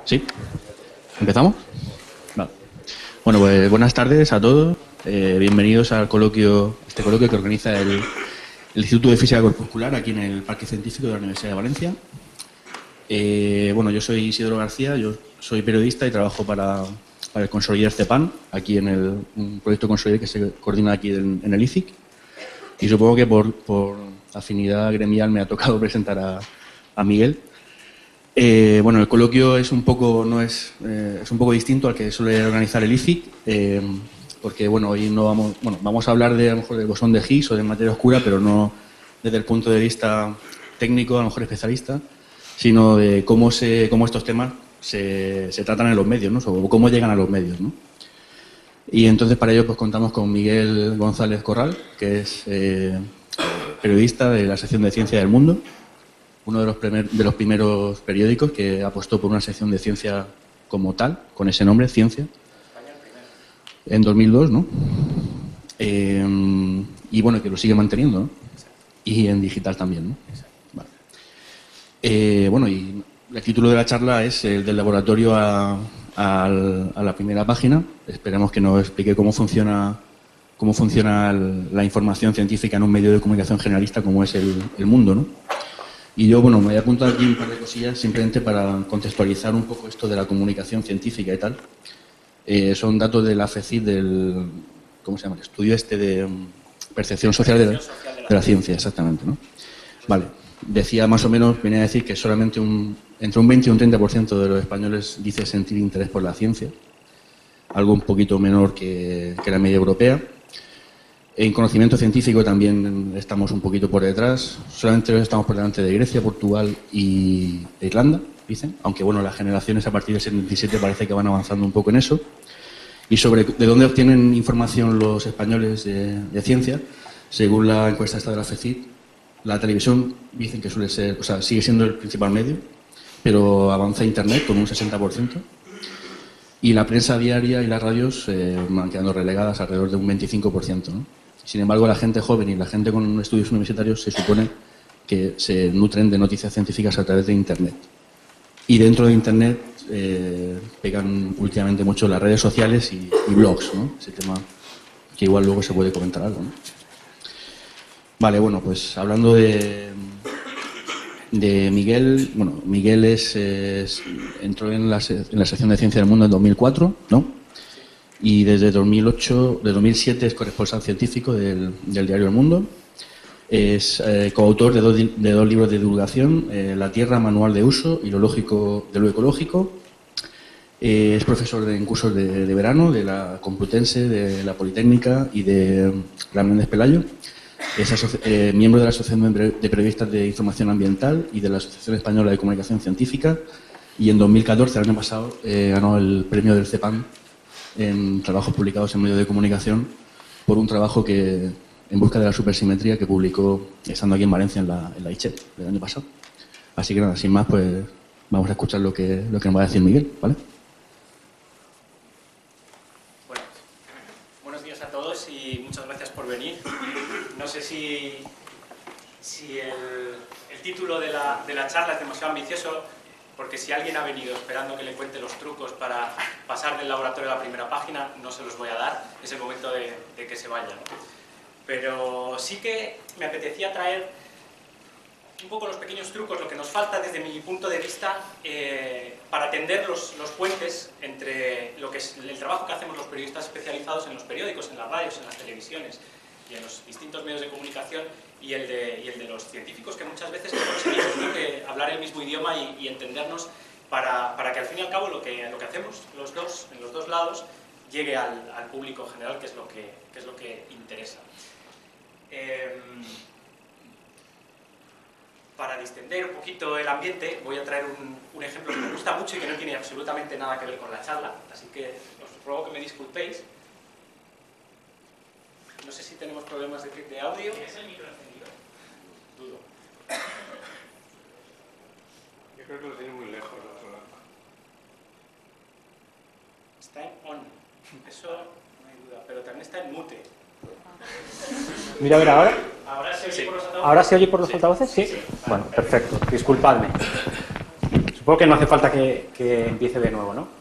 ¿Sí? ¿Empezamos? Vale. Bueno, pues buenas tardes a todos. Bienvenidos al coloquio, este coloquio que organiza el Instituto de Física Corpuscular aquí en el Parque Científico de la Universidad de Valencia. Bueno, yo soy Isidoro García, yo soy periodista y trabajo para el Consolider CEPAN, aquí en un proyecto Consolider que se coordina aquí en el ICIC. Y supongo que por afinidad gremial me ha tocado presentar a Miguel. Bueno, el coloquio es un poco distinto al que suele organizar el ICIC, porque bueno, hoy no vamos a hablar de a lo mejor del bosón de Higgs o de materia oscura, pero no desde el punto de vista técnico, a lo mejor especialista, sino de cómo estos temas se tratan en los medios, ¿no? O cómo llegan a los medios, ¿no? Y entonces para ello pues contamos con Miguel González Corral, que es periodista de la sección de Ciencia del Mundo, uno de los primeros periódicos que apostó por una sección de ciencia como tal, con ese nombre, Ciencia, en 2002, ¿no? Y bueno, que lo sigue manteniendo, ¿no? Y en digital también, ¿no? Vale. Bueno, y el título de la charla es el del laboratorio a la primera página. Esperemos que nos explique cómo funciona la información científica en un medio de comunicación generalista como es el Mundo, ¿no? Y yo, bueno, me voy a apuntar aquí un par de cosillas simplemente para contextualizar un poco esto de la comunicación científica y tal. Son datos de la FECID, ¿cómo se llama? El estudio este de percepción social de la ciencia, exactamente, ¿no? Vale. Decía más o menos, venía a decir que solamente entre un 20 y un 30% de los españoles dice sentir interés por la ciencia, algo un poquito menor que la media europea. En conocimiento científico también estamos un poquito por detrás, solamente estamos por delante de Grecia, Portugal e Irlanda, dicen, aunque bueno, las generaciones a partir del 77 parece que van avanzando un poco en eso. Y sobre de dónde obtienen información los españoles de ciencia, según la encuesta esta de la FECID, la televisión dicen que suele ser, o sea, sigue siendo el principal medio, pero avanza Internet con un 60%. Y la prensa diaria y las radios van quedando relegadas alrededor de un 25%, ¿no? Sin embargo, la gente joven y la gente con estudios universitarios se supone que se nutren de noticias científicas a través de Internet. Y dentro de Internet pegan últimamente mucho las redes sociales y blogs, ¿no? Ese tema que igual luego se puede comentar algo, ¿no? Vale, bueno, pues hablando de Miguel, bueno, Miguel entró en la sección de Ciencia del Mundo en 2004, ¿no? Y desde 2007 es corresponsal científico del diario El Mundo. Es coautor de dos libros de divulgación, La Tierra, Manual de Uso y Lo Lógico de lo Ecológico. Es profesor en cursos de verano de la Complutense, de la Politécnica y de la Méndez Pelayo. Es miembro de la Asociación de Periodistas de Información Ambiental y de la Asociación Española de Comunicación Científica. Y en 2014, el año pasado, ganó el premio del CEPAN en trabajos publicados en medios de comunicación por un trabajo en busca de la supersimetría que publicó estando aquí en Valencia en la ICHET del año pasado. Así que nada, sin más, pues vamos a escuchar lo que nos va a decir Miguel, ¿vale? Bueno, buenos días a todos y muchas gracias por venir. No sé si el título de la charla es demasiado ambicioso, porque si alguien ha venido esperando que le cuente los trucos para pasar del laboratorio a la primera página, no se los voy a dar, es el momento de que se vayan. Pero sí que me apetecía traer un poco los pequeños trucos, lo que nos falta desde mi punto de vista para tender los puentes entre lo que es el trabajo que hacemos los periodistas especializados en los periódicos, en las radios, en las televisiones y en los distintos medios de comunicación y el de los científicos, que muchas veces conseguimos, ¿no?, que hablar el mismo idioma y entendernos para que al fin y al cabo lo que hacemos en los dos lados llegue al público general, que es lo que interesa. Para distender un poquito el ambiente voy a traer un ejemplo que me gusta mucho y que no tiene absolutamente nada que ver con la charla, así que os ruego que me disculpéis. No sé si tenemos problemas de audio. ¿Es el micro encendido? Dudo. Yo creo que lo tiene muy lejos la otra. Está en on. Eso no hay duda. Pero también está en mute. Mira, a ver, ahora. ¿Ahora se oye por los altavoces? ¿Ahora se oye por los Sí. altavoces? Sí. Sí. Bueno, perfecto. Disculpadme. Supongo que no hace falta que empiece de nuevo, ¿no?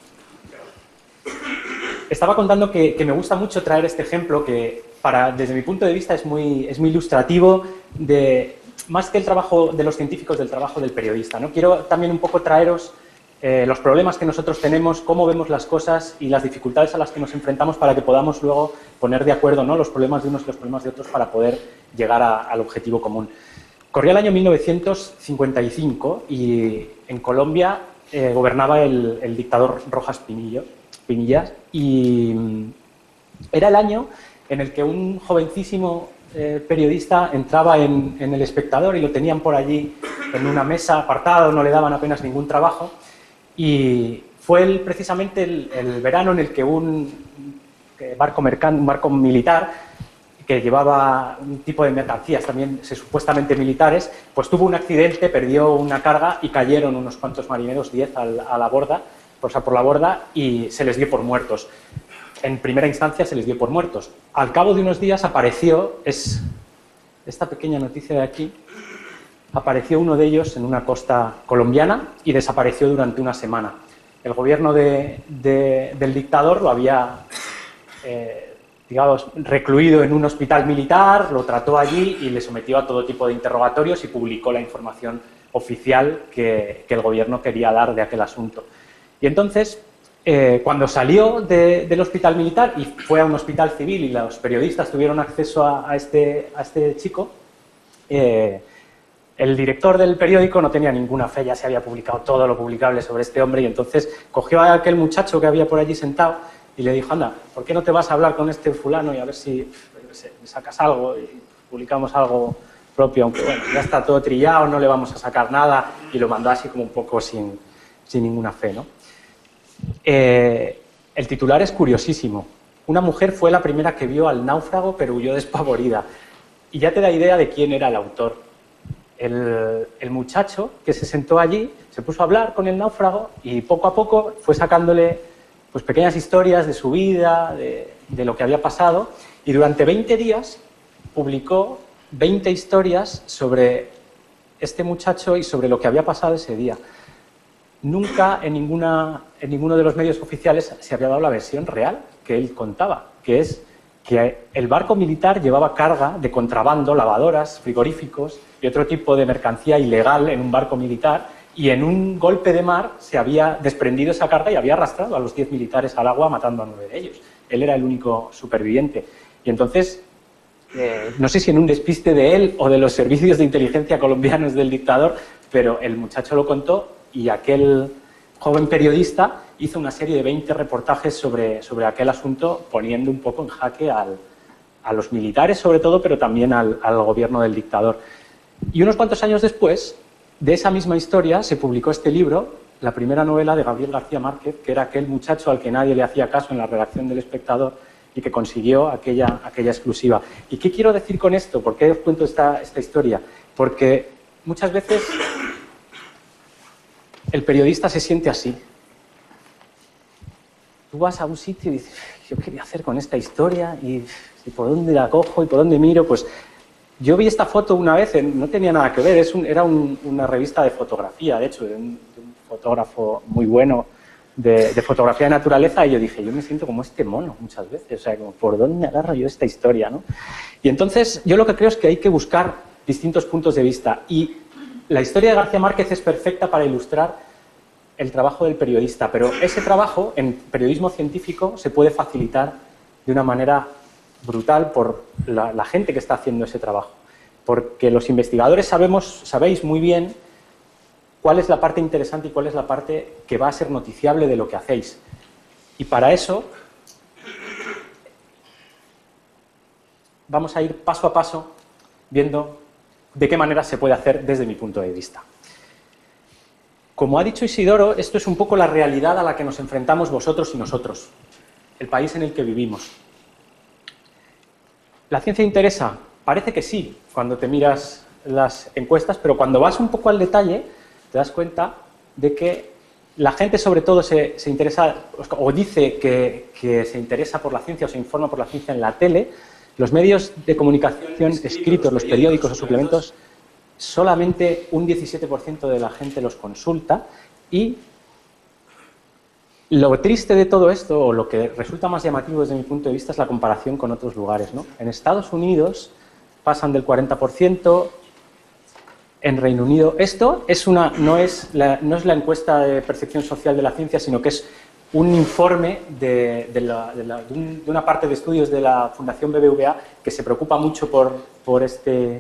Estaba contando que me gusta mucho traer este ejemplo que, desde mi punto de vista, es muy ilustrativo más que el trabajo de los científicos, del trabajo del periodista, ¿no? Quiero también un poco traeros los problemas que nosotros tenemos, cómo vemos las cosas y las dificultades a las que nos enfrentamos para que podamos luego poner de acuerdo, ¿no?, los problemas de unos y los problemas de otros para poder llegar al objetivo común. Corría el año 1955 y en Colombia gobernaba el dictador Rojas Pinillas, y era el año en el que un jovencísimo periodista entraba en El Espectador y lo tenían por allí en una mesa apartado, no le daban apenas ningún trabajo, y fue precisamente el verano en el que un barco militar que llevaba un tipo de mercancías también supuestamente militares, pues tuvo un accidente, perdió una carga y cayeron unos cuantos marineros, 10 a la borda, por la borda, y se les dio por muertos. En primera instancia se les dio por muertos. Al cabo de unos días apareció, esta pequeña noticia de aquí, apareció uno de ellos en una costa colombiana y desapareció durante una semana. El gobierno del dictador lo había, digamos, recluido en un hospital militar, lo trató allí y le sometió a todo tipo de interrogatorios y publicó la información oficial que el gobierno quería dar de aquel asunto. Y entonces, cuando salió del hospital militar y fue a un hospital civil y los periodistas tuvieron acceso a este chico, el director del periódico no tenía ninguna fe, ya se había publicado todo lo publicable sobre este hombre, y entonces cogió a aquel muchacho que había por allí sentado y le dijo: anda, ¿por qué no te vas a hablar con este fulano y a ver si sacas algo y publicamos algo propio? Aunque bueno, ya está todo trillado, no le vamos a sacar nada, y lo mandó así como un poco sin ninguna fe, ¿no? El titular es curiosísimo. Una mujer fue la primera que vio al náufrago, pero huyó despavorida. Y ya te da idea de quién era el autor. El muchacho que se sentó allí se puso a hablar con el náufrago y poco a poco fue sacándole pues pequeñas historias de su vida, de lo que había pasado, y durante 20 días publicó 20 historias sobre este muchacho y sobre lo que había pasado ese día. Nunca en ninguno de los medios oficiales se había dado la versión real que él contaba, que es que el barco militar llevaba carga de contrabando, lavadoras, frigoríficos y otro tipo de mercancía ilegal en un barco militar, y en un golpe de mar se había desprendido esa carga y había arrastrado a los 10 militares al agua, matando a 9 de ellos. Él era el único superviviente. Y entonces, no sé si en un despiste de él o de los servicios de inteligencia colombianos del dictador, pero el muchacho lo contó y aquel joven periodista hizo una serie de 20 reportajes sobre aquel asunto, poniendo un poco en jaque a los militares, sobre todo, pero también al gobierno del dictador. Y unos cuantos años después, de esa misma historia, se publicó este libro, la primera novela de Gabriel García Márquez, que era aquel muchacho al que nadie le hacía caso en la redacción del Espectador y que consiguió aquella exclusiva. ¿Y qué quiero decir con esto? ¿Por qué os cuento esta historia? Porque muchas veces el periodista se siente así. Tú vas a un sitio y dices: ¿yo qué quería hacer con esta historia? ¿Y por dónde la cojo y por dónde miro? Pues yo vi esta foto una vez, no tenía nada que ver, era una revista de fotografía, de hecho, de un fotógrafo muy bueno de fotografía de naturaleza, y yo dije: yo me siento como este mono muchas veces, o sea, como, ¿por dónde agarro yo esta historia, no? Y entonces yo lo que creo es que hay que buscar distintos puntos de vista, y la historia de García Márquez es perfecta para ilustrar el trabajo del periodista, pero ese trabajo en periodismo científico se puede facilitar de una manera brutal por la gente que está haciendo ese trabajo, porque los investigadores sabéis muy bien cuál es la parte interesante y cuál es la parte que va a ser noticiable de lo que hacéis, y para eso vamos a ir paso a paso viendo de qué manera se puede hacer desde mi punto de vista. Como ha dicho Isidoro, esto es un poco la realidad a la que nos enfrentamos vosotros y nosotros, el país en el que vivimos. ¿La ciencia interesa? Parece que sí, cuando te miras las encuestas, pero cuando vas un poco al detalle, te das cuenta de que la gente sobre todo se interesa, o dice que se interesa por la ciencia o se informa por la ciencia en la tele. Los medios de comunicación escritos, los periódicos o suplementos, solamente un 17% de la gente los consulta, Y lo triste de todo esto, o lo que resulta más llamativo desde mi punto de vista, es la comparación con otros lugares, ¿no? En Estados Unidos pasan del 40%, en Reino Unido. Esto es no es la encuesta de percepción social de la ciencia, sino que es un informe de una parte de estudios de la Fundación BBVA que se preocupa mucho por este...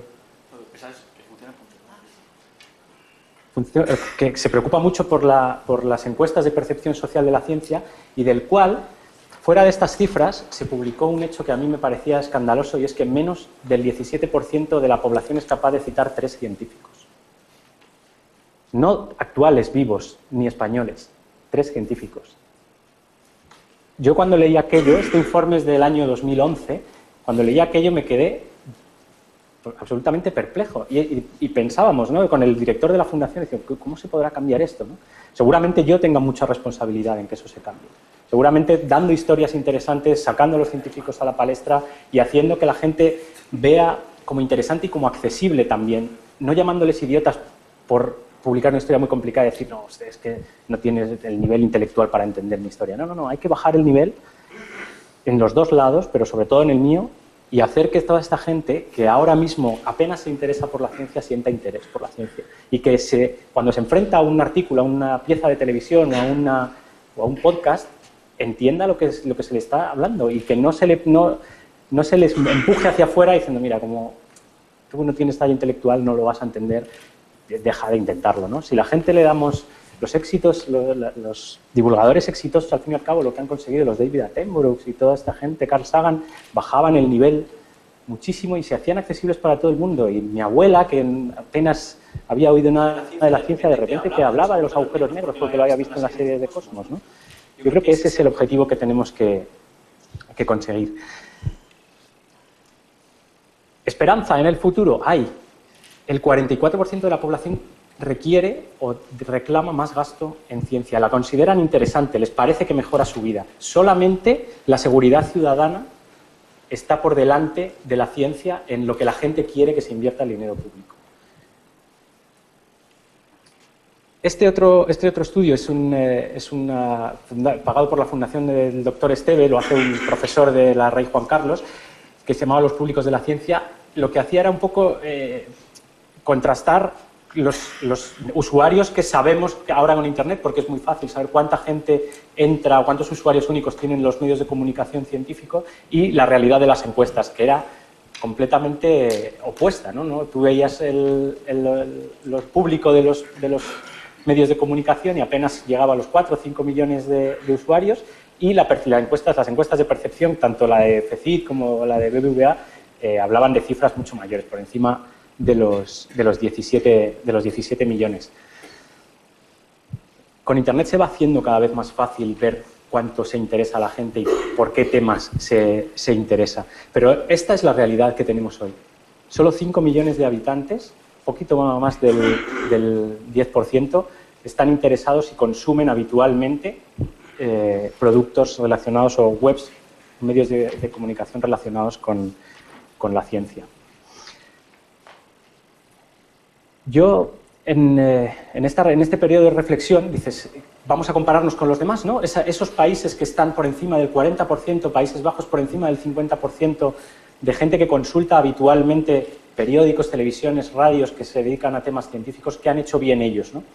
que se preocupa mucho por las encuestas de percepción social de la ciencia y del cual, fuera de estas cifras, se publicó un hecho que a mí me parecía escandaloso y es que menos del 17% de la población es capaz de citar 3 científicos. No actuales, vivos, ni españoles, 3 científicos. Yo cuando leí aquello, este informe es del año 2011, cuando leí aquello me quedé absolutamente perplejo y pensábamos, ¿no?, con el director de la fundación, ¿cómo se podrá cambiar esto?, ¿no? Seguramente yo tenga mucha responsabilidad en que eso se cambie. Seguramente dando historias interesantes, sacando a los científicos a la palestra y haciendo que la gente vea como interesante y como accesible también, no llamándoles idiotas por publicar una historia muy complicada y decir, no, usted es que no tiene el nivel intelectual para entender mi historia. No, no, no, hay que bajar el nivel en los dos lados, pero sobre todo en el mío, y hacer que toda esta gente que ahora mismo apenas se interesa por la ciencia sienta interés por la ciencia. Y que cuando se enfrenta a un artículo, a una pieza de televisión o a un podcast, entienda lo que se le está hablando y que no se les empuje hacia afuera diciendo, mira, como tú no tienes talla intelectual, no lo vas a entender, deja de intentarlo, ¿no? Si la gente le damos los éxitos, los divulgadores exitosos, al fin y al cabo, lo que han conseguido los David Attenborough y toda esta gente, Carl Sagan, bajaban el nivel muchísimo y se hacían accesibles para todo el mundo. Y mi abuela, que apenas había oído nada de la ciencia, de repente que hablaba de los agujeros negros porque lo había visto en la serie de Cosmos, ¿no? Yo creo que ese es el objetivo que tenemos que conseguir. Esperanza en el futuro hay. El 44% de la población requiere o reclama más gasto en ciencia. La consideran interesante, les parece que mejora su vida. Solamente la seguridad ciudadana está por delante de la ciencia en lo que la gente quiere que se invierta el dinero público. Este otro estudio es pagado por la fundación del doctor Esteve, lo hace un profesor de la Rey Juan Carlos, que se llamaba Los públicos de la ciencia. Lo que hacía era un poco contrastar los usuarios que sabemos ahora con Internet, porque es muy fácil saber cuánta gente entra o cuántos usuarios únicos tienen los medios de comunicación científico, y la realidad de las encuestas, que era completamente opuesta, ¿no? Tú veías lo público de los medios de comunicación y apenas llegaba a los 4 o 5 millones de usuarios, y las encuestas de percepción, tanto la de FECID como la de BBVA, hablaban de cifras mucho mayores, por encima de los 17 millones. Con Internet se va haciendo cada vez más fácil ver cuánto se interesa a la gente y por qué temas se interesa. Pero esta es la realidad que tenemos hoy. Solo 5 millones de habitantes, poquito más del 10%, están interesados y consumen habitualmente productos relacionados o webs, medios de comunicación relacionados con la ciencia. Yo, en este periodo de reflexión, dices, vamos a compararnos con los demás, ¿no? Esos países que están por encima del 40%, Países Bajos por encima del 50% de gente que consulta habitualmente periódicos, televisiones, radios que se dedican a temas científicos, ¿qué han hecho bien ellos, ¿no?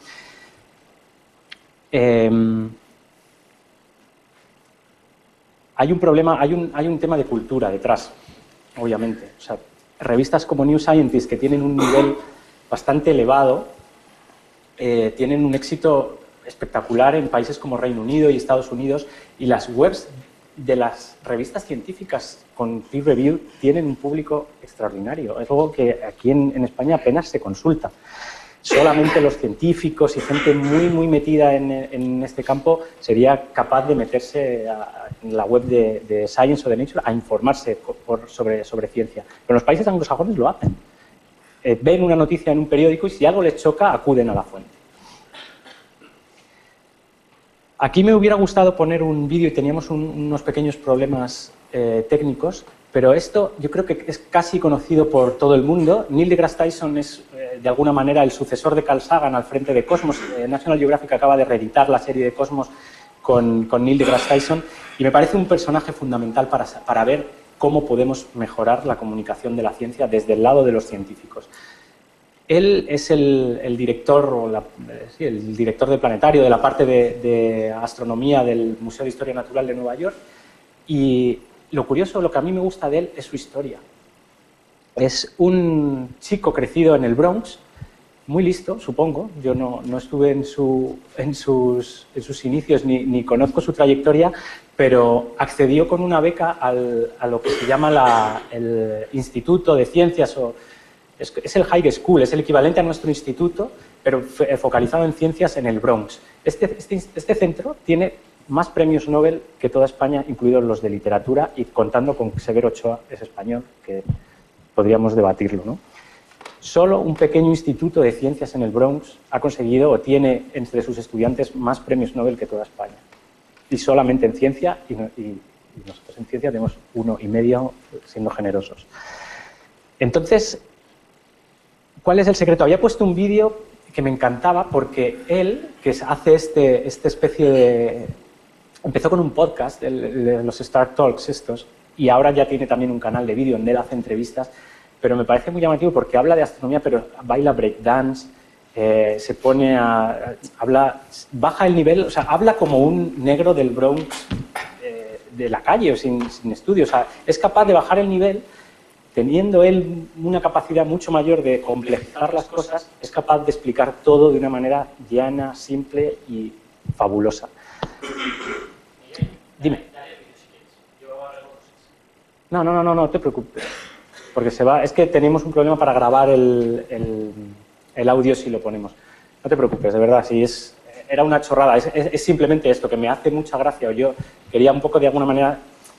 Hay un problema, hay un tema de cultura detrás, obviamente. O sea, revistas como New Scientist, que tienen un nivel bastante elevado, tienen un éxito espectacular en países como Reino Unido y Estados Unidos, y las webs de las revistas científicas con peer review tienen un público extraordinario. Es algo que aquí en España apenas se consulta. Solamente los científicos y gente muy, muy metida en este campo sería capaz de meterse en la web de Science o de Nature a informarse sobre ciencia. Pero los países anglosajones lo hacen. Ven una noticia en un periódico y si algo les choca, acuden a la fuente. Aquí me hubiera gustado poner un vídeo y teníamos unos pequeños problemas técnicos, Pero esto yo creo que es casi conocido por todo el mundo. Neil deGrasse Tyson es, de alguna manera, el sucesor de Carl Sagan al frente de Cosmos. National Geographic acaba de reeditar la serie de Cosmos con Neil deGrasse Tyson y me parece un personaje fundamental para ver cómo podemos mejorar la comunicación de la ciencia desde el lado de los científicos. Él es el director, el director del planetario, de la parte de astronomía del Museo de Historia Natural de Nueva York, y lo curioso, lo que a mí me gusta de él es su historia. Es un chico crecido en el Bronx, muy listo, supongo. Yo no estuve en sus inicios ni conozco su trayectoria, pero accedió con una beca a lo que se este el Instituto de Ciencias, es el High School, es el equivalente a nuestro instituto, pero focalizado en ciencias en el Bronx. Este centro tiene más premios Nobel que toda España, incluidos los de literatura, y contando con Severo Ochoa, es español, que podríamos debatirlo, ¿no? Solo un pequeño instituto de ciencias en el Bronx ha conseguido o tiene entre sus estudiantes más premios Nobel que toda España. Y solamente en ciencia, y nosotros en ciencia tenemos 1,5, siendo generosos. Entonces, ¿cuál es el secreto? Había puesto un vídeo que me encantaba porque él, que hace esta especie de... Empezó con un podcast, los Star Talks estos, y ahora ya tiene también un canal de vídeo donde él hace entrevistas, pero me parece muy llamativo porque habla de astronomía, pero baila breakdance, se pone baja el nivel, o sea, habla como un negro del Bronx de la calle o sin estudios, o sea, es capaz de bajar el nivel. Teniendo él una capacidad mucho mayor de complejizar las cosas, es capaz de explicar todo de una manera llana, simple y fabulosa. Dime. No te preocupes. Porque es que tenemos un problema para grabar el audio si lo ponemos. No te preocupes, de verdad, era una chorrada. Es simplemente esto, que me hace mucha gracia. Yo quería un poco, de alguna manera,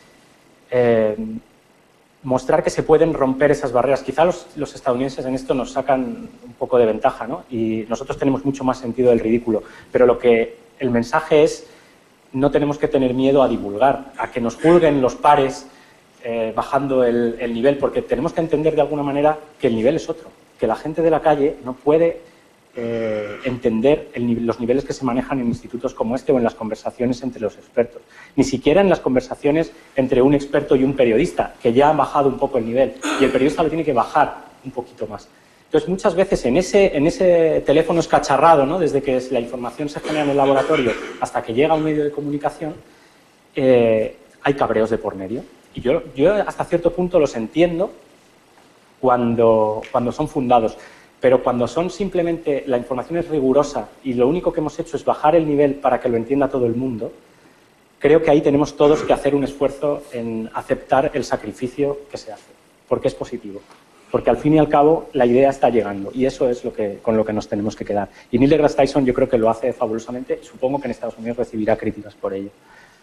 mostrar que se pueden romper esas barreras. Quizá los estadounidenses en esto nos sacan un poco de ventaja, ¿no? Y nosotros tenemos mucho más sentido del ridículo. Pero el mensaje es, no tenemos que tener miedo a divulgar, a que nos juzguen los pares bajando el nivel, porque tenemos que entender de alguna manera que el nivel es otro, que la gente de la calle no puede entender los niveles que se manejan en institutos como este o en las conversaciones entre los expertos. Ni siquiera en las conversaciones entre un experto y un periodista, que ya han bajado un poco el nivel, y el periodista lo tiene que bajar un poquito más. Entonces, muchas veces en ese teléfono escacharrado, ¿no? Desde que la información se genera en el laboratorio hasta que llega a un medio de comunicación, hay cabreos de por medio. Y yo hasta cierto punto los entiendo cuando son fundados. Pero cuando son simplemente, la información es rigurosa y lo único que hemos hecho es bajar el nivel para que lo entienda todo el mundo, creo que ahí tenemos todos que hacer un esfuerzo en aceptar el sacrificio que se hace, porque es positivo. Porque al fin y al cabo la idea está llegando y eso es con lo que nos tenemos que quedar. Y Neil deGrasse Tyson yo creo que lo hace fabulosamente y supongo que en Estados Unidos recibirá críticas por ello.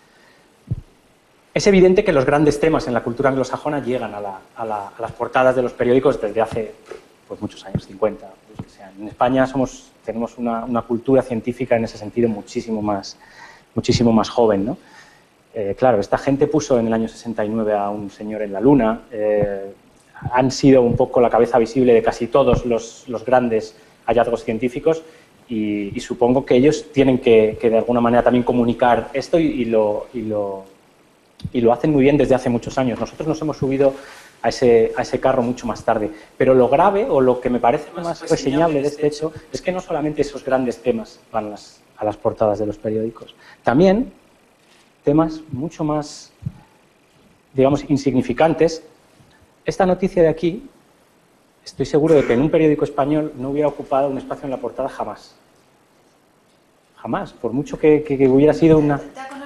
Es evidente que los grandes temas en la cultura anglosajona llegan a las portadas de los periódicos desde hace muchos años, 50. Los que sean. En España tenemos una cultura científica en ese sentido muchísimo más joven, ¿no? Claro, esta gente puso en el año 69 a un señor en la Luna, han sido un poco la cabeza visible de casi todos los grandes hallazgos científicos y supongo que ellos tienen que de alguna manera también comunicar esto y lo hacen muy bien desde hace muchos años. Nosotros nos hemos subido a ese carro mucho más tarde. Pero lo grave, o lo que me parece más reseñable de este hecho, es que no solamente esos grandes temas van a las portadas de los periódicos. También temas mucho más, digamos, insignificantes. Esta noticia de aquí, estoy seguro de que en un periódico español no hubiera ocupado un espacio en la portada jamás. Jamás, por mucho que hubiera sido una...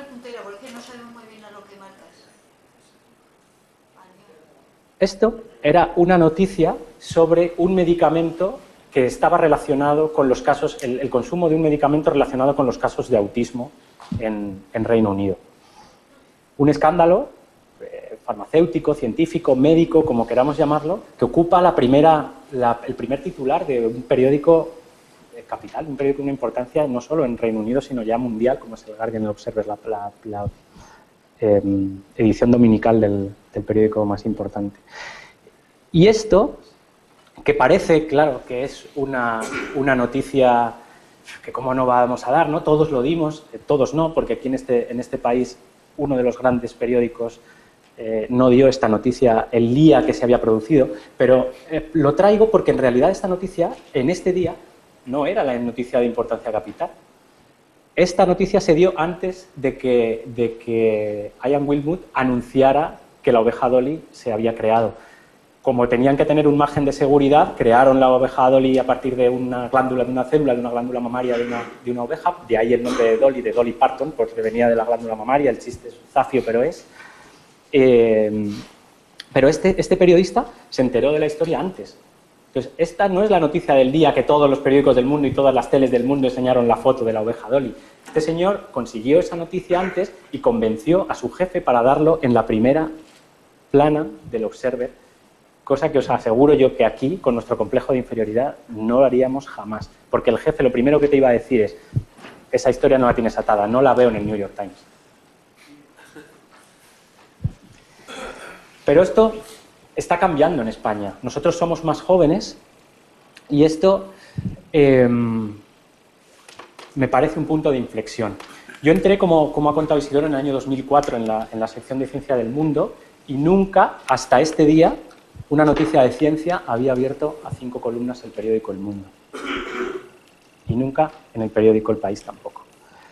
Esto era una noticia sobre un medicamento que estaba relacionado con los casos, el consumo de un medicamento relacionado con los casos de autismo en Reino Unido. Un escándalo farmacéutico, científico, médico, como queramos llamarlo, que ocupa el primer titular de un periódico capital, un periódico de una importancia no solo en Reino Unido, sino ya mundial, como es el Guardian, el Observer, edición dominical del periódico más importante. Y esto, que parece, claro, que es una noticia que cómo no vamos a dar, ¿no? Todos lo dimos, todos no, porque aquí en este país uno de los grandes periódicos no dio esta noticia el día que se había producido, pero lo traigo porque en realidad esta noticia, en este día, no era la noticia de importancia capital. Esta noticia se dio antes de que Ian Wilmut anunciara que la oveja Dolly se había creado. Como tenían que tener un margen de seguridad, crearon la oveja Dolly a partir de una glándula, de una célula, de una glándula mamaria de una oveja, de ahí el nombre de Dolly Parton, porque venía de la glándula mamaria, el chiste es zafio, pero es. Pero este periodista se enteró de la historia antes. Entonces, esta no es la noticia del día que todos los periódicos del mundo y todas las teles del mundo enseñaron la foto de la oveja Dolly. Este señor consiguió esa noticia antes y convenció a su jefe para darlo en la primera plana del Observer, cosa que os aseguro yo que aquí, con nuestro complejo de inferioridad, no lo haríamos jamás. Porque el jefe lo primero que te iba a decir es: esa historia no la tienes atada, no la veo en el New York Times. Pero esto está cambiando en España. Nosotros somos más jóvenes y esto me parece un punto de inflexión. Yo entré, como ha contado Isidoro, en el año 2004 en la sección de Ciencia del Mundo y nunca, hasta este día, una noticia de ciencia había abierto a 5 columnas el periódico El Mundo. Y nunca en el periódico El País tampoco.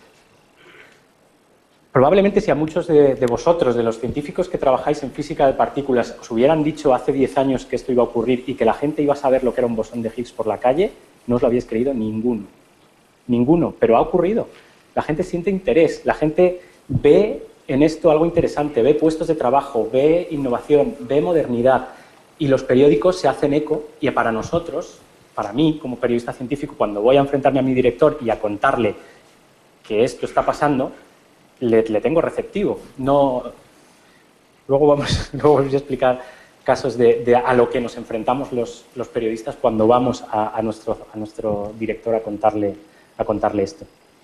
Probablemente si a muchos de vosotros, de los científicos que trabajáis en física de partículas, os hubieran dicho hace 10 años que esto iba a ocurrir y que la gente iba a saber lo que era un bosón de Higgs por la calle, no os lo habíais creído ninguno. Ninguno, pero ha ocurrido. La gente siente interés, la gente ve en esto algo interesante, ve puestos de trabajo, ve innovación, ve modernidad, y los periódicos se hacen eco, y para nosotros, para mí como periodista científico, cuando voy a enfrentarme a mi director y a contarle que esto está pasando, le tengo receptivo. No, luego vamos a explicar casos a lo que nos enfrentamos los periodistas cuando vamos a nuestro director a contarle esto.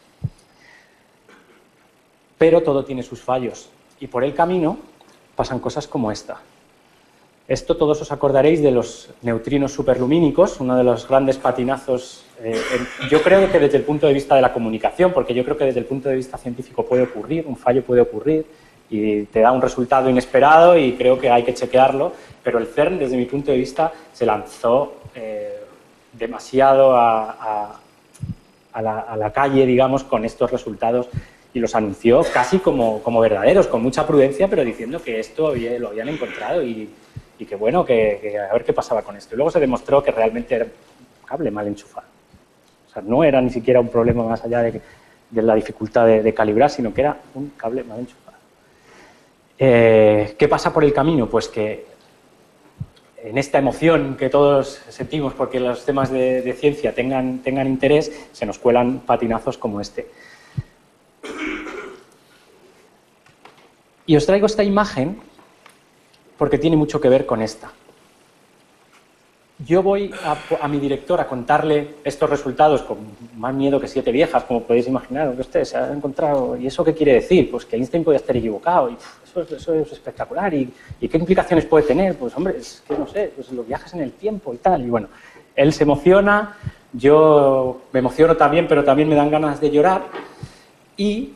Pero todo tiene sus fallos y por el camino pasan cosas como esta. Esto todos os acordaréis de los neutrinos superlumínicos, uno de los grandes patinazos, yo creo que desde el punto de vista de la comunicación, porque yo creo que desde el punto de vista científico puede ocurrir, un fallo puede ocurrir y te da un resultado inesperado y creo que hay que chequearlo, pero el CERN, desde mi punto de vista, se lanzó demasiado a la calle, digamos, con estos resultados y los anunció casi como verdaderos, con mucha prudencia, pero diciendo que esto lo habían encontrado y que bueno, que a ver qué pasaba con esto. Y luego se demostró que realmente era un cable mal enchufado. O sea, no era ni siquiera un problema más allá de la dificultad de calibrar, sino que era un cable mal enchufado. ¿Qué pasa por el camino? Pues que en esta emoción que todos sentimos porque los temas de ciencia tengan interés, se nos cuelan patinazos como este. Y os traigo esta imagen porque tiene mucho que ver con esta. Yo voy a mi director a contarle estos resultados con más miedo que 7 viejas, como podéis imaginar, que ustedes se han encontrado. ¿Y eso qué quiere decir? Pues que Einstein podía estar equivocado. Y eso es espectacular. ¿Y qué implicaciones puede tener? Pues hombre, es que no sé, pues los viajes en el tiempo y tal. Y bueno, él se emociona, yo me emociono también, pero también me dan ganas de llorar. Y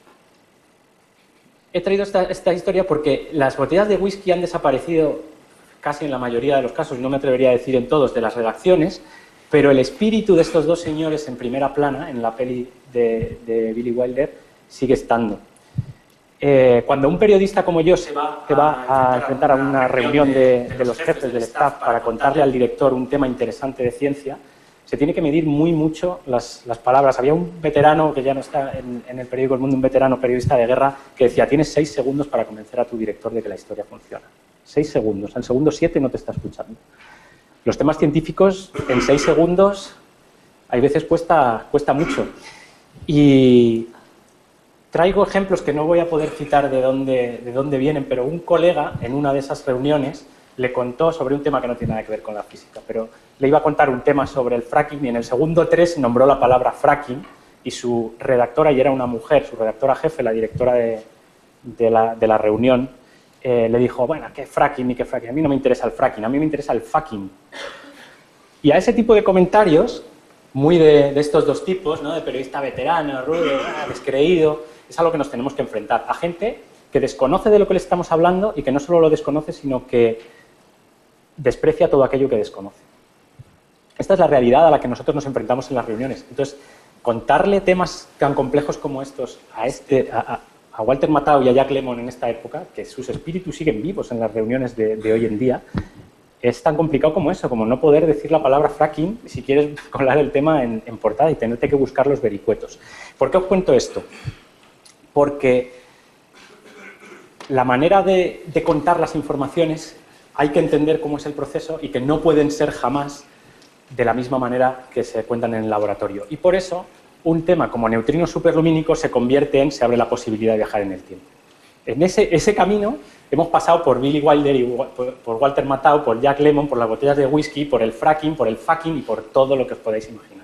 he traído esta historia porque las botellas de whisky han desaparecido casi en la mayoría de los casos, no me atrevería a decir en todos, de las redacciones, pero el espíritu de estos dos señores en primera plana, en la peli de Billy Wilder, sigue estando. Cuando un periodista como yo se va a enfrentar a una reunión de los jefes del staff para contarle al director un tema interesante de ciencia, se tiene que medir muy mucho las palabras. Había un veterano, que ya no está en el periódico El Mundo, un veterano periodista de guerra, que decía: tienes 6 segundos para convencer a tu director de que la historia funciona. 6 segundos. Al segundo 7 no te está escuchando. Los temas científicos, en 6 segundos, hay veces cuesta mucho. Y traigo ejemplos que no voy a poder citar de dónde vienen, pero un colega, en una de esas reuniones, le contó sobre un tema que no tiene nada que ver con la física, pero le iba a contar un tema sobre el fracking y en el segundo 3 nombró la palabra fracking y su redactora, y era una mujer, su redactora jefe, la directora de de la reunión le dijo, bueno, ¿qué fracking ni qué fracking? A mí no me interesa el fracking, a mí me interesa el fucking. Y a ese tipo de comentarios, muy de estos dos tipos, ¿no? De periodista veterano, rudo, descreído, es algo que nos tenemos que enfrentar. A gente que desconoce de lo que le estamos hablando y que no solo lo desconoce, sino que desprecia todo aquello que desconoce. Esta es la realidad a la que nosotros nos enfrentamos en las reuniones. Entonces, contarle temas tan complejos como estos a Walter Matthau y a Jack Lemmon en esta época, que sus espíritus siguen vivos en las reuniones de hoy en día, es tan complicado como eso, como no poder decir la palabra fracking si quieres colar el tema en portada y tenerte que buscar los vericuetos. ¿Por qué os cuento esto? Porque la manera de contar las informaciones hay que entender cómo es el proceso y que no pueden ser jamás de la misma manera que se cuentan en el laboratorio. Y por eso, un tema como neutrinos superlumínicos se convierte en, se abre la posibilidad de viajar en el tiempo. En ese camino hemos pasado por Billy Wilder, y por Walter Matthau, por Jack Lemmon, por las botellas de whisky, por el fracking, por el fucking y por todo lo que os podáis imaginar.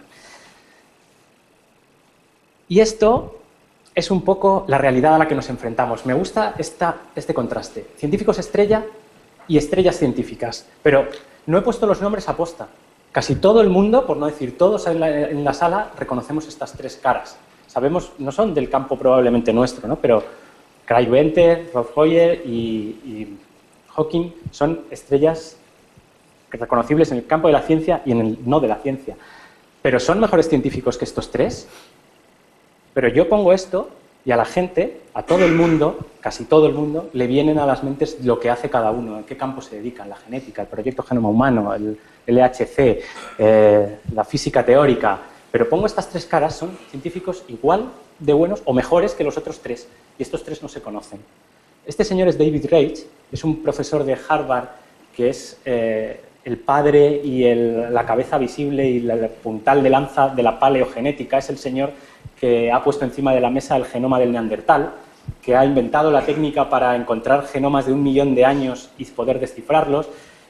Y esto es un poco la realidad a la que nos enfrentamos. Me gusta este contraste. Científicos estrella y estrellas científicas. Pero no he puesto los nombres a posta. Casi todo el mundo, por no decir todos en la sala, reconocemos estas tres caras. Sabemos, no son del campo probablemente nuestro, ¿no? Pero Craig Venter, Rolf Hoyer y Hawking son estrellas reconocibles en el campo de la ciencia y en el no de la ciencia. Pero ¿son mejores científicos que estos tres? Pero yo pongo esto y a la gente, a todo el mundo, casi todo el mundo, le vienen a las mentes lo que hace cada uno, en qué campo se dedican, la genética, el proyecto Genoma Humano, el LHC, la física teórica. Pero pongo estas tres caras, son científicos igual de buenos o mejores que los otros tres, y estos tres no se conocen. Este señor es David Reich, es un profesor de Harvard que es el padre y la cabeza visible y la puntal de lanza de la paleogenética. Es el señor que ha puesto encima de la mesa el genoma del Neandertal, que ha inventado la técnica para encontrar genomas de 1 millón de años y poder descifrarlos,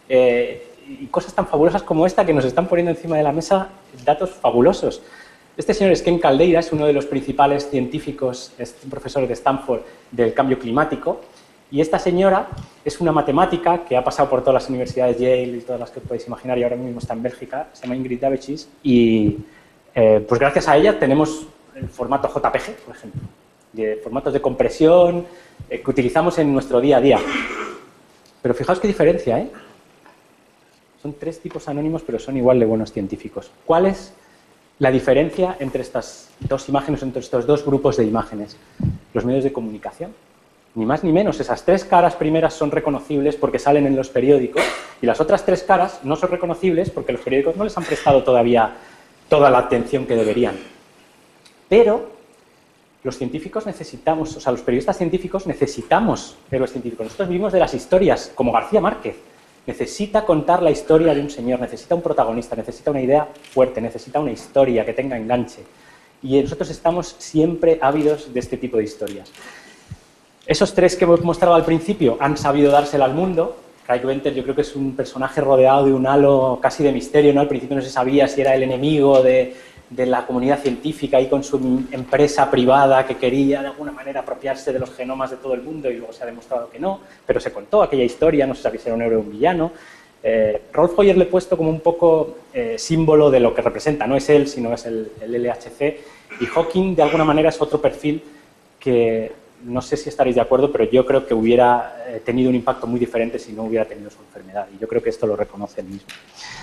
y cosas tan fabulosas como esta que nos están poniendo encima de la mesa, datos fabulosos. Este señor es Ken Caldeira, es uno de los principales científicos, es un profesor de Stanford del cambio climático, y esta señora es una matemática que ha pasado por todas las universidades Yale y todas las que podéis imaginar, y ahora mismo está en Bélgica, se llama Ingrid Davichis, y pues gracias a ella tenemos el formato JPG, por ejemplo, de formatos de compresión que utilizamos en nuestro día a día. Pero fijaos qué diferencia, ¿eh? Son tres tipos anónimos, pero son igual de buenos científicos. ¿Cuál es la diferencia entre estas dos imágenes, entre estos dos grupos de imágenes? Los medios de comunicación. Ni más ni menos. Esas tres caras primeras son reconocibles porque salen en los periódicos y las otras tres caras no son reconocibles porque los periódicos no les han prestado todavía toda la atención que deberían. Pero los científicos necesitamos, o sea, los periodistas científicos necesitamos héroes científicos. Nosotros vivimos de las historias, como García Márquez. Necesita contar la historia de un señor, necesita un protagonista, necesita una idea fuerte, necesita una historia que tenga enganche. Y nosotros estamos siempre ávidos de este tipo de historias. Esos tres que hemos mostrado al principio han sabido dársela al mundo. Craig Venter yo creo que es un personaje rodeado de un halo casi de misterio, ¿no? Al principio no se sabía si era el enemigo de la comunidad científica y con su empresa privada que quería de alguna manera apropiarse de los genomas de todo el mundo, y luego se ha demostrado que no, pero se contó aquella historia, no se sabía si era un héroe o un villano. Rolf Hoyer le he puesto como un poco símbolo de lo que representa, no es él, sino es el LHC, y Hawking de alguna manera es otro perfil que no sé si estaréis de acuerdo, pero yo creo que hubiera tenido un impacto muy diferente si no hubiera tenido su enfermedad, y yo creo que esto lo reconoce él mismo.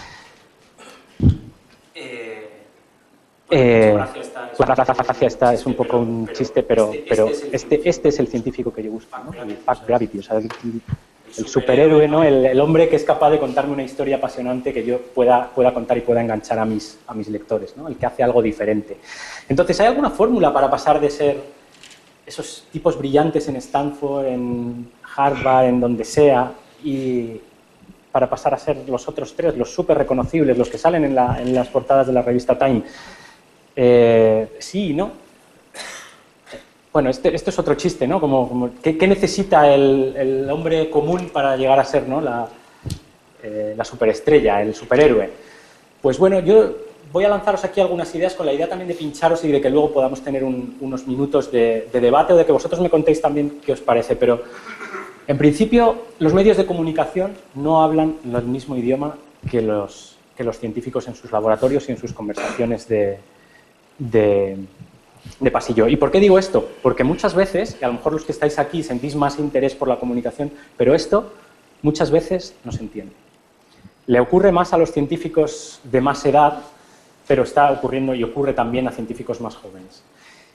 La gracia es un poco un chiste, pero este es el científico que yo busco, ¿no? El Pack Gravity, o sea, el superhéroe, ¿no? El hombre que es capaz de contarme una historia apasionante que yo pueda contar y pueda enganchar a mis lectores, ¿no? El que hace algo diferente. Entonces, ¿hay alguna fórmula para pasar de ser esos tipos brillantes en Stanford, en Harvard, en donde sea, y para pasar a ser los otros tres, los súper reconocibles, los que salen en las portadas de la revista Time? Sí y no. Bueno, esto es otro chiste, ¿no? ¿Qué necesita el hombre común para llegar a ser, ¿no? la superestrella, el superhéroe? Pues bueno, yo voy a lanzaros aquí algunas ideas con la idea también de pincharos y de que luego podamos tener unos minutos de debate o de que vosotros me contéis también qué os parece. Pero, en principio, los medios de comunicación no hablan el mismo idioma que los científicos en sus laboratorios y en sus conversaciones de pasillo. ¿Y por qué digo esto? Porque muchas veces, y a lo mejor los que estáis aquí sentís más interés por la comunicación, pero esto muchas veces no se entiende. Le ocurre más a los científicos de más edad, pero está ocurriendo y ocurre también a científicos más jóvenes.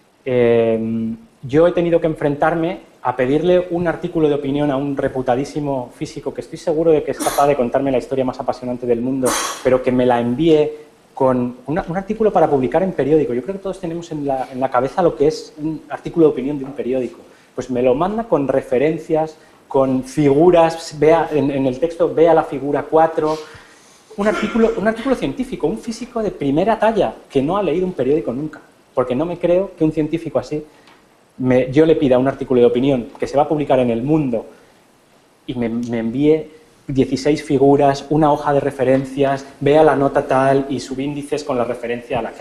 Yo he tenido que enfrentarme a pedirle un artículo de opinión a un reputadísimo físico que estoy seguro de que es capaz de contarme la historia más apasionante del mundo, pero que me la envíe con un artículo para publicar en periódico. Yo creo que todos tenemos en la cabeza lo que es un artículo de opinión de un periódico. Pues me lo manda con referencias, con figuras, vea en el texto, vea la figura 4, un artículo científico, un físico de primera talla que no ha leído un periódico nunca, porque no me creo que un científico así yo le pida un artículo de opinión que se va a publicar en El Mundo y me envíe 16 figuras, una hoja de referencias, vea la nota tal y subíndices con la referencia a la que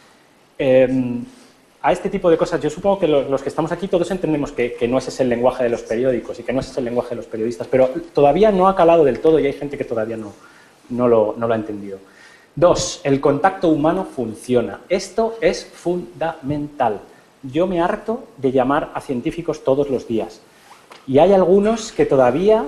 hace. A este tipo de cosas, yo supongo que los que estamos aquí todos entendemos que no ese es el lenguaje de los periódicos y que no ese es el lenguaje de los periodistas, pero todavía no ha calado del todo y hay gente que todavía no lo ha entendido. 2. El contacto humano funciona. Esto es fundamental. Yo me harto de llamar a científicos todos los días y hay algunos que todavía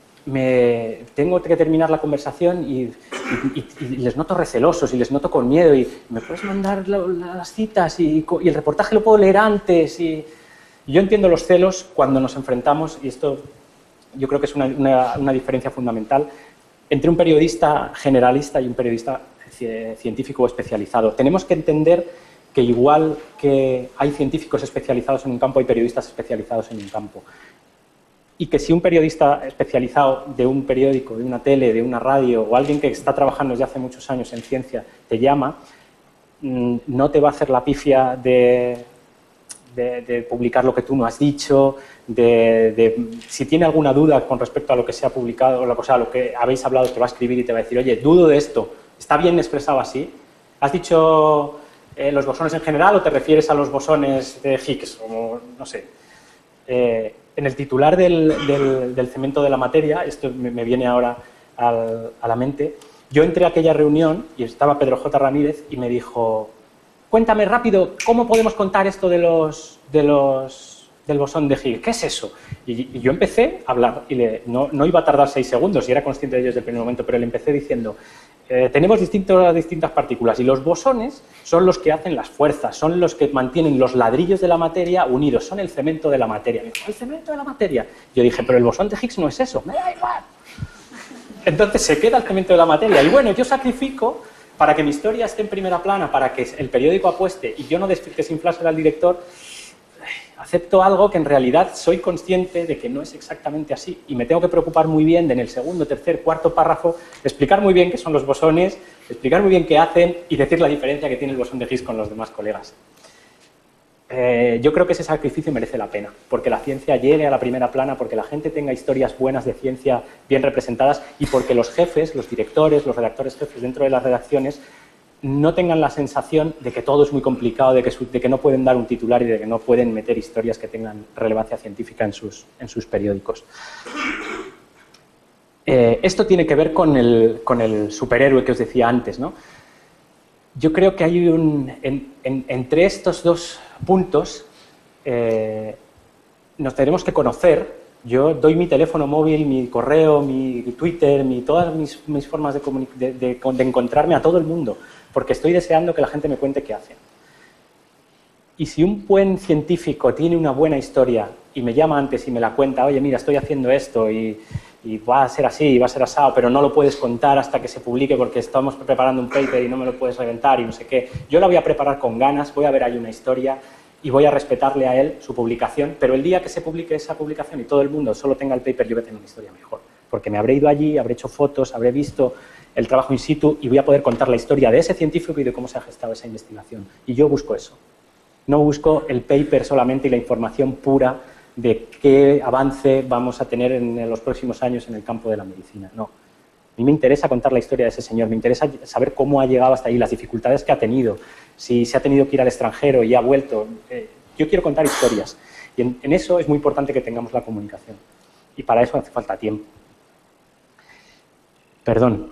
tengo que terminar la conversación y les noto recelosos y les noto con miedo y ¿me puedes mandar las citas? Y el reportaje lo puedo leer antes. Y yo entiendo los celos cuando nos enfrentamos, y esto yo creo que es una diferencia fundamental, entre un periodista generalista y un periodista científico o especializado. Tenemos que entender que igual que hay científicos especializados en un campo, hay periodistas especializados en un campo. Y que si un periodista especializado de un periódico, de una tele, de una radio, o alguien que está trabajando desde hace muchos años en ciencia, te llama, no te va a hacer la pifia de publicar lo que tú no has dicho, si tiene alguna duda con respecto a lo que se ha publicado, o a lo que habéis hablado, te va a escribir y te va a decir, oye, dudo de esto, ¿está bien expresado así? ¿Has dicho los bosones en general o te refieres a los bosones de Higgs? O no sé. En el titular del cemento de la materia, esto me viene ahora a la mente, yo entré a aquella reunión y estaba Pedro J. Ramírez y me dijo, cuéntame rápido, ¿cómo podemos contar esto del bosón de Higgs? ¿Qué es eso? Y yo empecé a hablar y no iba a tardar 6 segundos y era consciente de ello desde el primer momento, pero le empecé diciendo, tenemos distintas partículas y los bosones son los que hacen las fuerzas, son los que mantienen los ladrillos de la materia unidos, son el cemento de la materia. Me dijo, ¿el cemento de la materia? Yo dije, pero el bosón de Higgs no es eso, me da igual. Entonces se queda el cemento de la materia y bueno, yo sacrifico para que mi historia esté en primera plana, para que el periódico apueste y yo no desinflase al director, acepto algo que en realidad soy consciente de que no es exactamente así y me tengo que preocupar muy bien de en el segundo, tercer, cuarto párrafo explicar muy bien qué son los bosones, explicar muy bien qué hacen y decir la diferencia que tiene el bosón de Higgs con los demás colegas. Yo creo que ese sacrificio merece la pena, porque la ciencia llegue a la primera plana, porque la gente tenga historias buenas de ciencia bien representadas y porque los jefes, los directores, los redactores jefes dentro de las redacciones no tengan la sensación de que todo es muy complicado, de que no pueden dar un titular y de que no pueden meter historias que tengan relevancia científica en sus periódicos. Esto tiene que ver con el superhéroe que os decía antes, ¿no? Yo creo que hay entre estos dos puntos nos tenemos que conocer. Yo doy mi teléfono móvil, mi correo, mi Twitter, todas mis formas de encontrarme a todo el mundo, porque estoy deseando que la gente me cuente qué hace. Y si un buen científico tiene una buena historia y me llama antes y me la cuenta, oye, mira, estoy haciendo esto y va a ser así, va a ser asado, pero no lo puedes contar hasta que se publique porque estamos preparando un paper y no me lo puedes reventar y no sé qué. Yo la voy a preparar con ganas, voy a ver ahí una historia y voy a respetarle a él su publicación, pero el día que se publique esa publicación y todo el mundo solo tenga el paper, yo voy a tener una historia mejor, porque me habré ido allí, habré hecho fotos, habré visto el trabajo in situ y voy a poder contar la historia de ese científico y de cómo se ha gestado esa investigación. Y yo busco eso. No busco el paper solamente y la información pura de qué avance vamos a tener en los próximos años en el campo de la medicina. No. A mí me interesa contar la historia de ese señor, me interesa saber cómo ha llegado hasta ahí, las dificultades que ha tenido, si se ha tenido que ir al extranjero y ha vuelto. Yo quiero contar historias y en eso es muy importante que tengamos la comunicación y para eso hace falta tiempo. Perdón.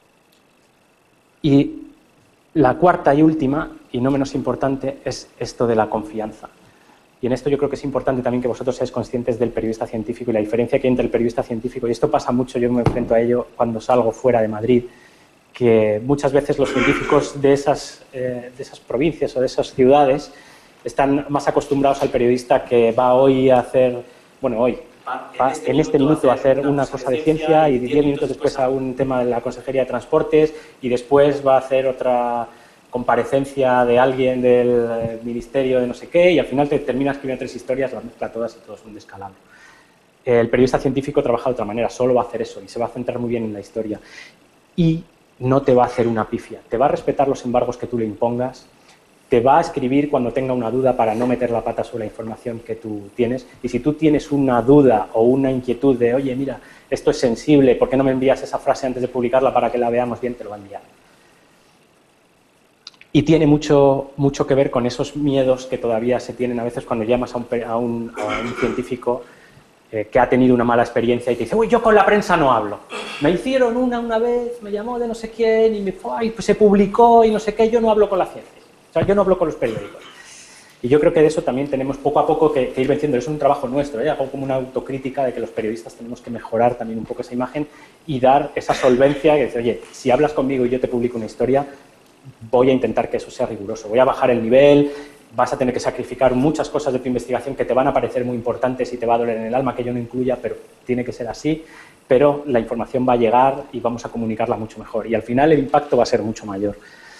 Y la cuarta y última, y no menos importante, es esto de la confianza. Y en esto yo creo que es importante también que vosotros seáis conscientes del periodista científico y la diferencia que hay entre el periodista científico, y esto pasa mucho, yo me enfrento a ello cuando salgo fuera de Madrid, que muchas veces los científicos de esas provincias o de esas ciudades están más acostumbrados al periodista que va hoy a hacer, bueno, hoy, en este minuto a hacer una cosa de ciencia y 10 minutos después a un tema de la Consejería de Transportes y después va a hacer otra comparecencia de alguien del ministerio de no sé qué y al final te termina escribiendo 3 historias, las mezcla todas y todo es un descalabro. El periodista científico trabaja de otra manera, solo va a hacer eso y se va a centrar muy bien en la historia. Y no te va a hacer una pifia, te va a respetar los embargos que tú le impongas, te va a escribir cuando tenga una duda para no meter la pata sobre la información que tú tienes. Y si tú tienes una duda o una inquietud de, oye, mira, esto es sensible, ¿por qué no me envías esa frase antes de publicarla para que la veamos bien? Te lo va a enviar. Y tiene mucho que ver con esos miedos que todavía se tienen a veces cuando llamas a un científico que ha tenido una mala experiencia y te dice, uy, yo con la prensa no hablo. Me hicieron una vez, me llamó de no sé quién y me fue, pues se publicó y no sé qué, yo no hablo con la ciencia. O sea, yo no hablo con los periódicos. Y yo creo que de eso también tenemos poco a poco que ir venciendo. Es un trabajo nuestro, hago como una autocrítica de que los periodistas tenemos que mejorar también un poco esa imagen y dar esa solvencia que dice, oye, si hablas conmigo y yo te publico una historia, voy a intentar que eso sea riguroso, voy a bajar el nivel, vas a tener que sacrificar muchas cosas de tu investigación que te van a parecer muy importantes y te va a doler en el alma que yo no incluya, pero tiene que ser así, pero la información va a llegar y vamos a comunicarla mucho mejor y al final el impacto va a ser mucho mayor.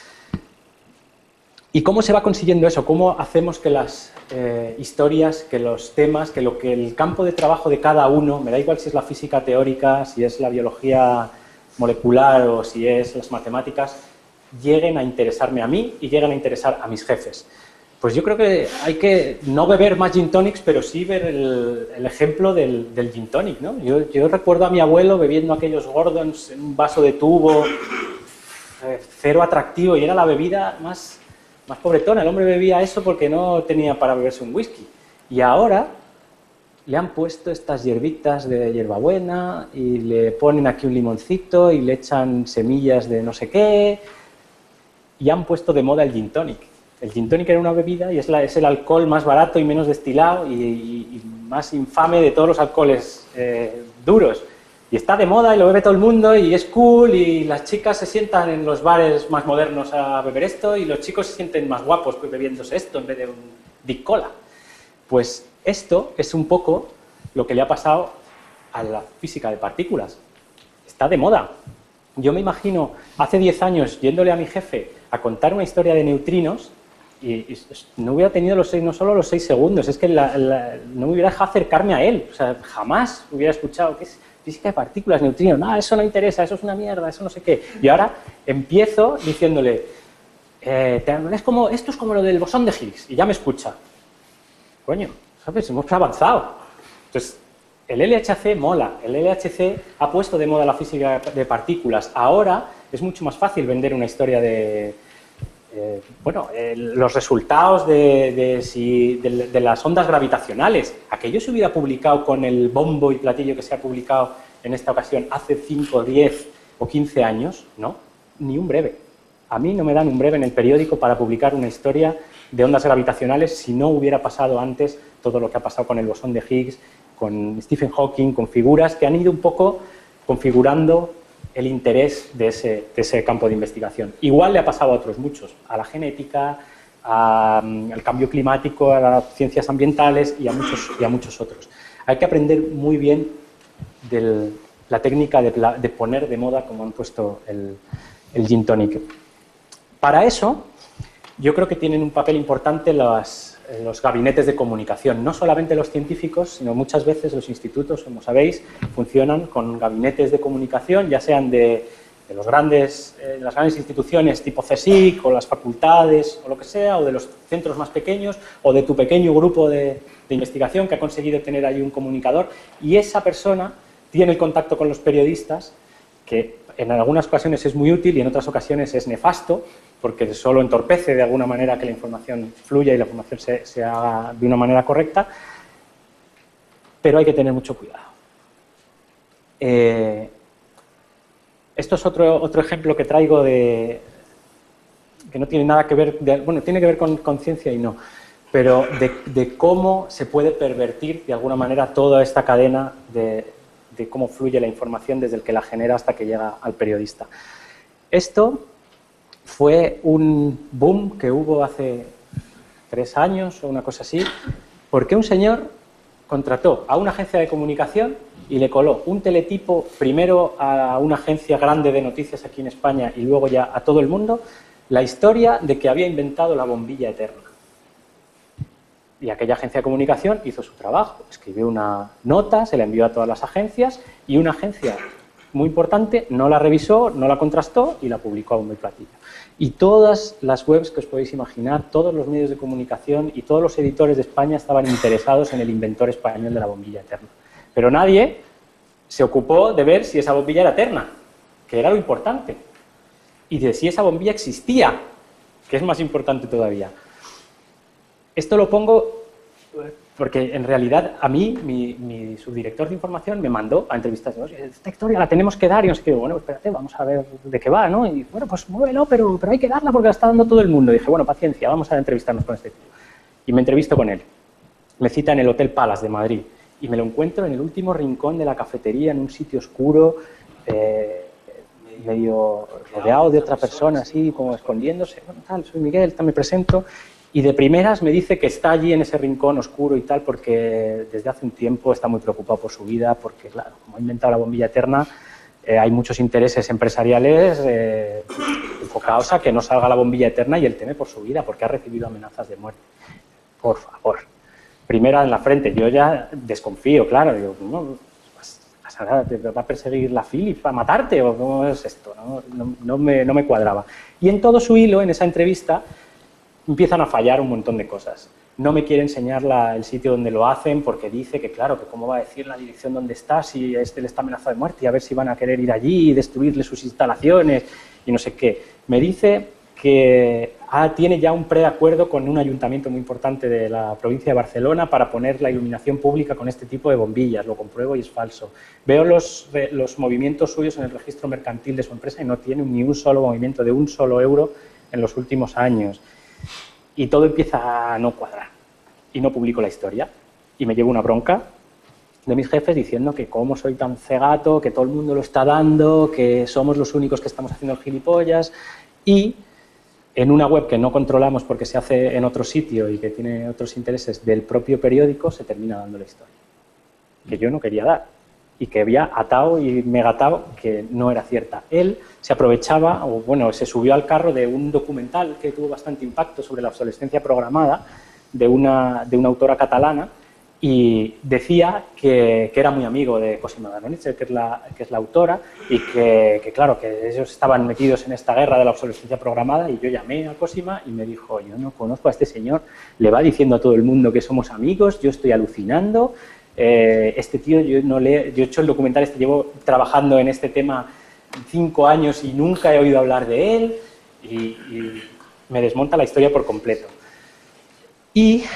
¿Y cómo se va consiguiendo eso? ¿Cómo hacemos que las historias, que los temas, que el campo de trabajo de cada uno, me da igual si es la física teórica, si es la biología molecular o si es las matemáticas, lleguen a interesarme a mí y lleguen a interesar a mis jefes? Pues yo creo que hay que no beber más gin tonics, pero sí ver el ejemplo del gin tonic, ¿no? Yo recuerdo a mi abuelo bebiendo aquellos Gordons en un vaso de tubo, cero atractivo, y era la bebida más pobretona. El hombre bebía eso porque no tenía para beberse un whisky. Y ahora le han puesto estas hierbitas de hierbabuena y le ponen aquí un limoncito y le echan semillas de no sé qué y han puesto de moda el gin tonic. El gin tonic era una bebida y es el alcohol más barato y menos destilado y más infame de todos los alcoholes duros. Y está de moda y lo bebe todo el mundo y es cool y las chicas se sientan en los bares más modernos a beber esto y los chicos se sienten más guapos bebiéndose esto en vez de un Dick Cola. Pues esto es un poco lo que le ha pasado a la física de partículas. Está de moda. Yo me imagino hace 10 años yéndole a mi jefe a contar una historia de neutrinos y no hubiera tenido no solo los 6 segundos, es que no me hubiera dejado acercarme a él. O sea, jamás hubiera escuchado qué es física de partículas, neutrinos, no, eso no interesa, eso es una mierda, eso no sé qué. Y ahora empiezo diciéndole, esto es como lo del bosón de Higgs, y ya me escucha. Coño, ¿sabes? Hemos avanzado. Entonces, el LHC mola, el LHC ha puesto de moda la física de partículas. Ahora es mucho más fácil vender una historia de los resultados de las ondas gravitacionales. Aquello se hubiera publicado con el bombo y platillo que se ha publicado en esta ocasión hace 5, 10 o 15 años, ¿no? Ni un breve. A mí no me dan un breve en el periódico para publicar una historia de ondas gravitacionales si no hubiera pasado antes todo lo que ha pasado con el bosón de Higgs, con Stephen Hawking, con figuras que han ido un poco configurando el interés de ese campo de investigación. Igual le ha pasado a otros muchos, a la genética, al cambio climático, a las ciencias ambientales y a muchos otros. Hay que aprender muy bien de la técnica de poner de moda, como han puesto el gin tonic. Para eso, yo creo que tienen un papel importante los gabinetes de comunicación, no solamente los científicos, sino muchas veces los institutos, como sabéis, funcionan con gabinetes de comunicación, ya sean de las grandes instituciones tipo CSIC o las facultades o lo que sea, o de los centros más pequeños, o de tu pequeño grupo de investigación que ha conseguido tener ahí un comunicador, y esa persona tiene el contacto con los periodistas, que en algunas ocasiones es muy útil y en otras ocasiones es nefasto, porque solo entorpece de alguna manera que la información fluya y la información se haga de una manera correcta, pero hay que tener mucho cuidado. Esto es otro ejemplo que traigo que no tiene nada que ver, bueno, tiene que ver con conciencia y no, pero de cómo se puede pervertir de alguna manera toda esta cadena de cómo fluye la información desde el que la genera hasta que llega al periodista. Esto fue un boom que hubo hace 3 años o una cosa así, porque un señor contrató a una agencia de comunicación y le coló un teletipo primero a una agencia grande de noticias aquí en España y luego ya a todo el mundo, la historia de que había inventado la bombilla eterna. Y aquella agencia de comunicación hizo su trabajo, escribió una nota, se la envió a todas las agencias y una agencia muy importante no la revisó, no la contrastó y la publicó a bombo y platillo. Y todas las webs que os podéis imaginar, todos los medios de comunicación y todos los editores de España estaban interesados en el inventor español de la bombilla eterna. Pero nadie se ocupó de ver si esa bombilla era eterna, que era lo importante, y de si esa bombilla existía, que es más importante todavía. Esto lo pongo porque en realidad a mí, mi subdirector de información me mandó a entrevistas. Esta historia la tenemos que dar y no sé qué. Bueno, espérate, vamos a ver de qué va, ¿no? Y bueno, pues muévelo, pero hay que darla porque la está dando todo el mundo. Y dije, bueno, paciencia, vamos a entrevistarnos con este tío. Y me entrevisto con él. Me cita en el Hotel Palace de Madrid. Y me lo encuentro en el último rincón de la cafetería, en un sitio oscuro, medio rodeado de otra persona, así como escondiéndose. Bueno, tal, soy Miguel, me presento. Y de primeras me dice que está allí en ese rincón oscuro y tal porque desde hace un tiempo está muy preocupado por su vida, porque, claro, como ha inventado la bombilla eterna, hay muchos intereses empresariales enfocados a que no salga la bombilla eterna y él teme por su vida porque ha recibido amenazas de muerte. Por favor. Primera en la frente. Yo ya desconfío, claro. Digo, no, ¿te va a perseguir la Philips para matarte? ¿O cómo es esto? No me cuadraba. Y en todo su hilo, en esa entrevista, empiezan a fallar un montón de cosas. No me quiere enseñar el sitio donde lo hacen porque dice que, claro, que cómo va a decir la dirección donde está si este le está amenazado de muerte y a ver si van a querer ir allí y destruirle sus instalaciones y no sé qué. Me dice que tiene ya un preacuerdo con un ayuntamiento muy importante de la provincia de Barcelona para poner la iluminación pública con este tipo de bombillas. Lo compruebo y es falso. Veo los movimientos suyos en el registro mercantil de su empresa y no tiene ni un solo movimiento de un solo euro en los últimos años. Y todo empieza a no cuadrar. Y no publico la historia. Y me llevo una bronca de mis jefes diciendo que cómo soy tan cegato, que todo el mundo lo está dando, que somos los únicos que estamos haciendo el gilipollas. Y en una web que no controlamos porque se hace en otro sitio y que tiene otros intereses del propio periódico, se termina dando la historia. Que yo no quería dar. Y que había atado y megatado que no era cierta. Él se aprovechaba, o bueno, se subió al carro de un documental que tuvo bastante impacto sobre la obsolescencia programada de una autora catalana y decía que era muy amigo de Cosima Danonitzer, que es la autora, y que claro, que ellos estaban metidos en esta guerra de la obsolescencia programada y yo llamé a Cosima y me dijo, yo no conozco a este señor, le va diciendo a todo el mundo que somos amigos, yo estoy alucinando. Este tío, yo he hecho el documental, llevo trabajando en este tema 5 años y nunca he oído hablar de él y me desmonta la historia por completo. Y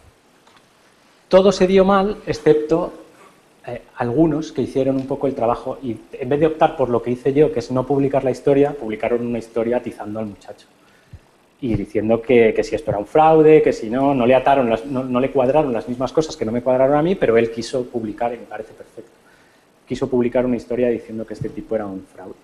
todo se dio mal, excepto algunos que hicieron un poco el trabajo y en vez de optar por lo que hice yo, que es no publicar la historia, publicaron una historia atizando al muchacho. Y diciendo que si esto era un fraude, que si no le ataron, no le cuadraron las mismas cosas que no me cuadraron a mí, pero él quiso publicar, y me parece perfecto, quiso publicar una historia diciendo que este tipo era un fraude.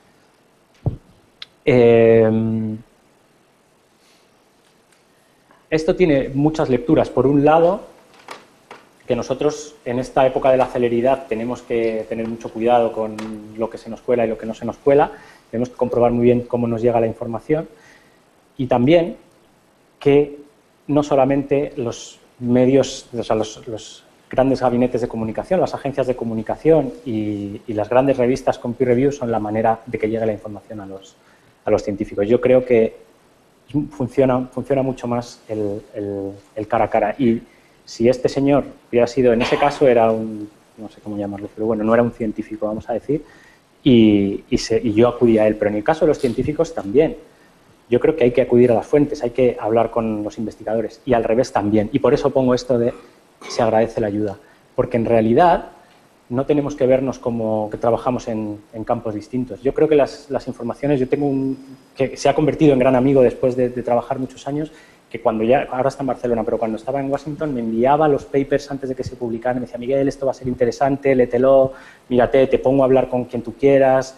Esto tiene muchas lecturas. Por un lado, que nosotros en esta época de la celeridad tenemos que tener mucho cuidado con lo que se nos cuela y lo que no se nos cuela, tenemos que comprobar muy bien cómo nos llega la información. Y también que no solamente los medios, o sea, los grandes gabinetes de comunicación, las agencias de comunicación y las grandes revistas con peer review son la manera de que llegue la información a los científicos. Yo creo que funciona mucho más el cara a cara. Y si este señor hubiera sido, en ese caso era un, no sé cómo llamarlo, pero bueno, no era un científico, vamos a decir, y yo acudí a él. Pero en el caso de los científicos también. Yo creo que hay que acudir a las fuentes, hay que hablar con los investigadores y al revés también. Y por eso pongo esto de se agradece la ayuda. Porque en realidad no tenemos que vernos como que trabajamos en campos distintos. Yo creo que las informaciones, yo tengo que se ha convertido en gran amigo después de trabajar muchos años, que cuando ahora está en Barcelona, pero cuando estaba en Washington me enviaba los papers antes de que se publicaran, me decía, Miguel, esto va a ser interesante, léetelo, mírate, te pongo a hablar con quien tú quieras,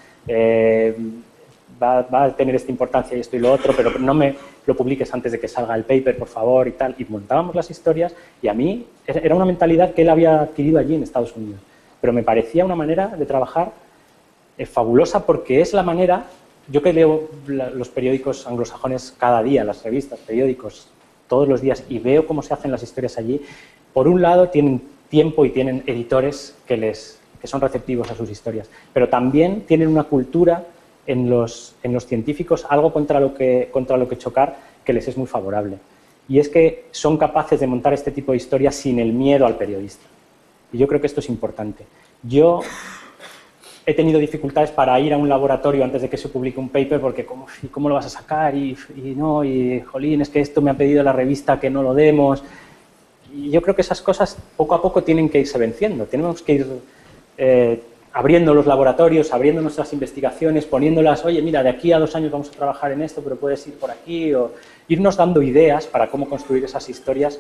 va a tener esta importancia y esto y lo otro, pero no me lo publiques antes de que salga el paper, por favor, y tal. Y montábamos las historias y a mí era una mentalidad que él había adquirido allí en Estados Unidos. Pero me parecía una manera de trabajar fabulosa porque es la manera, yo que leo los periódicos anglosajones cada día, las revistas, periódicos, todos los días, y veo cómo se hacen las historias allí, por un lado tienen tiempo y tienen editores que son receptivos a sus historias, pero también tienen una cultura en los científicos, algo contra lo que chocar, que les es muy favorable. Y es que son capaces de montar este tipo de historias sin el miedo al periodista. Y yo creo que esto es importante. Yo he tenido dificultades para ir a un laboratorio antes de que se publique un paper porque ¿cómo lo vas a sacar? Y jolín, es que esto me ha pedido la revista que no lo demos. Y yo creo que esas cosas poco a poco tienen que irse venciendo. Tenemos que ir abriendo los laboratorios, abriendo nuestras investigaciones, poniéndolas, oye, mira, de aquí a 2 años vamos a trabajar en esto, pero puedes ir por aquí, o irnos dando ideas para cómo construir esas historias,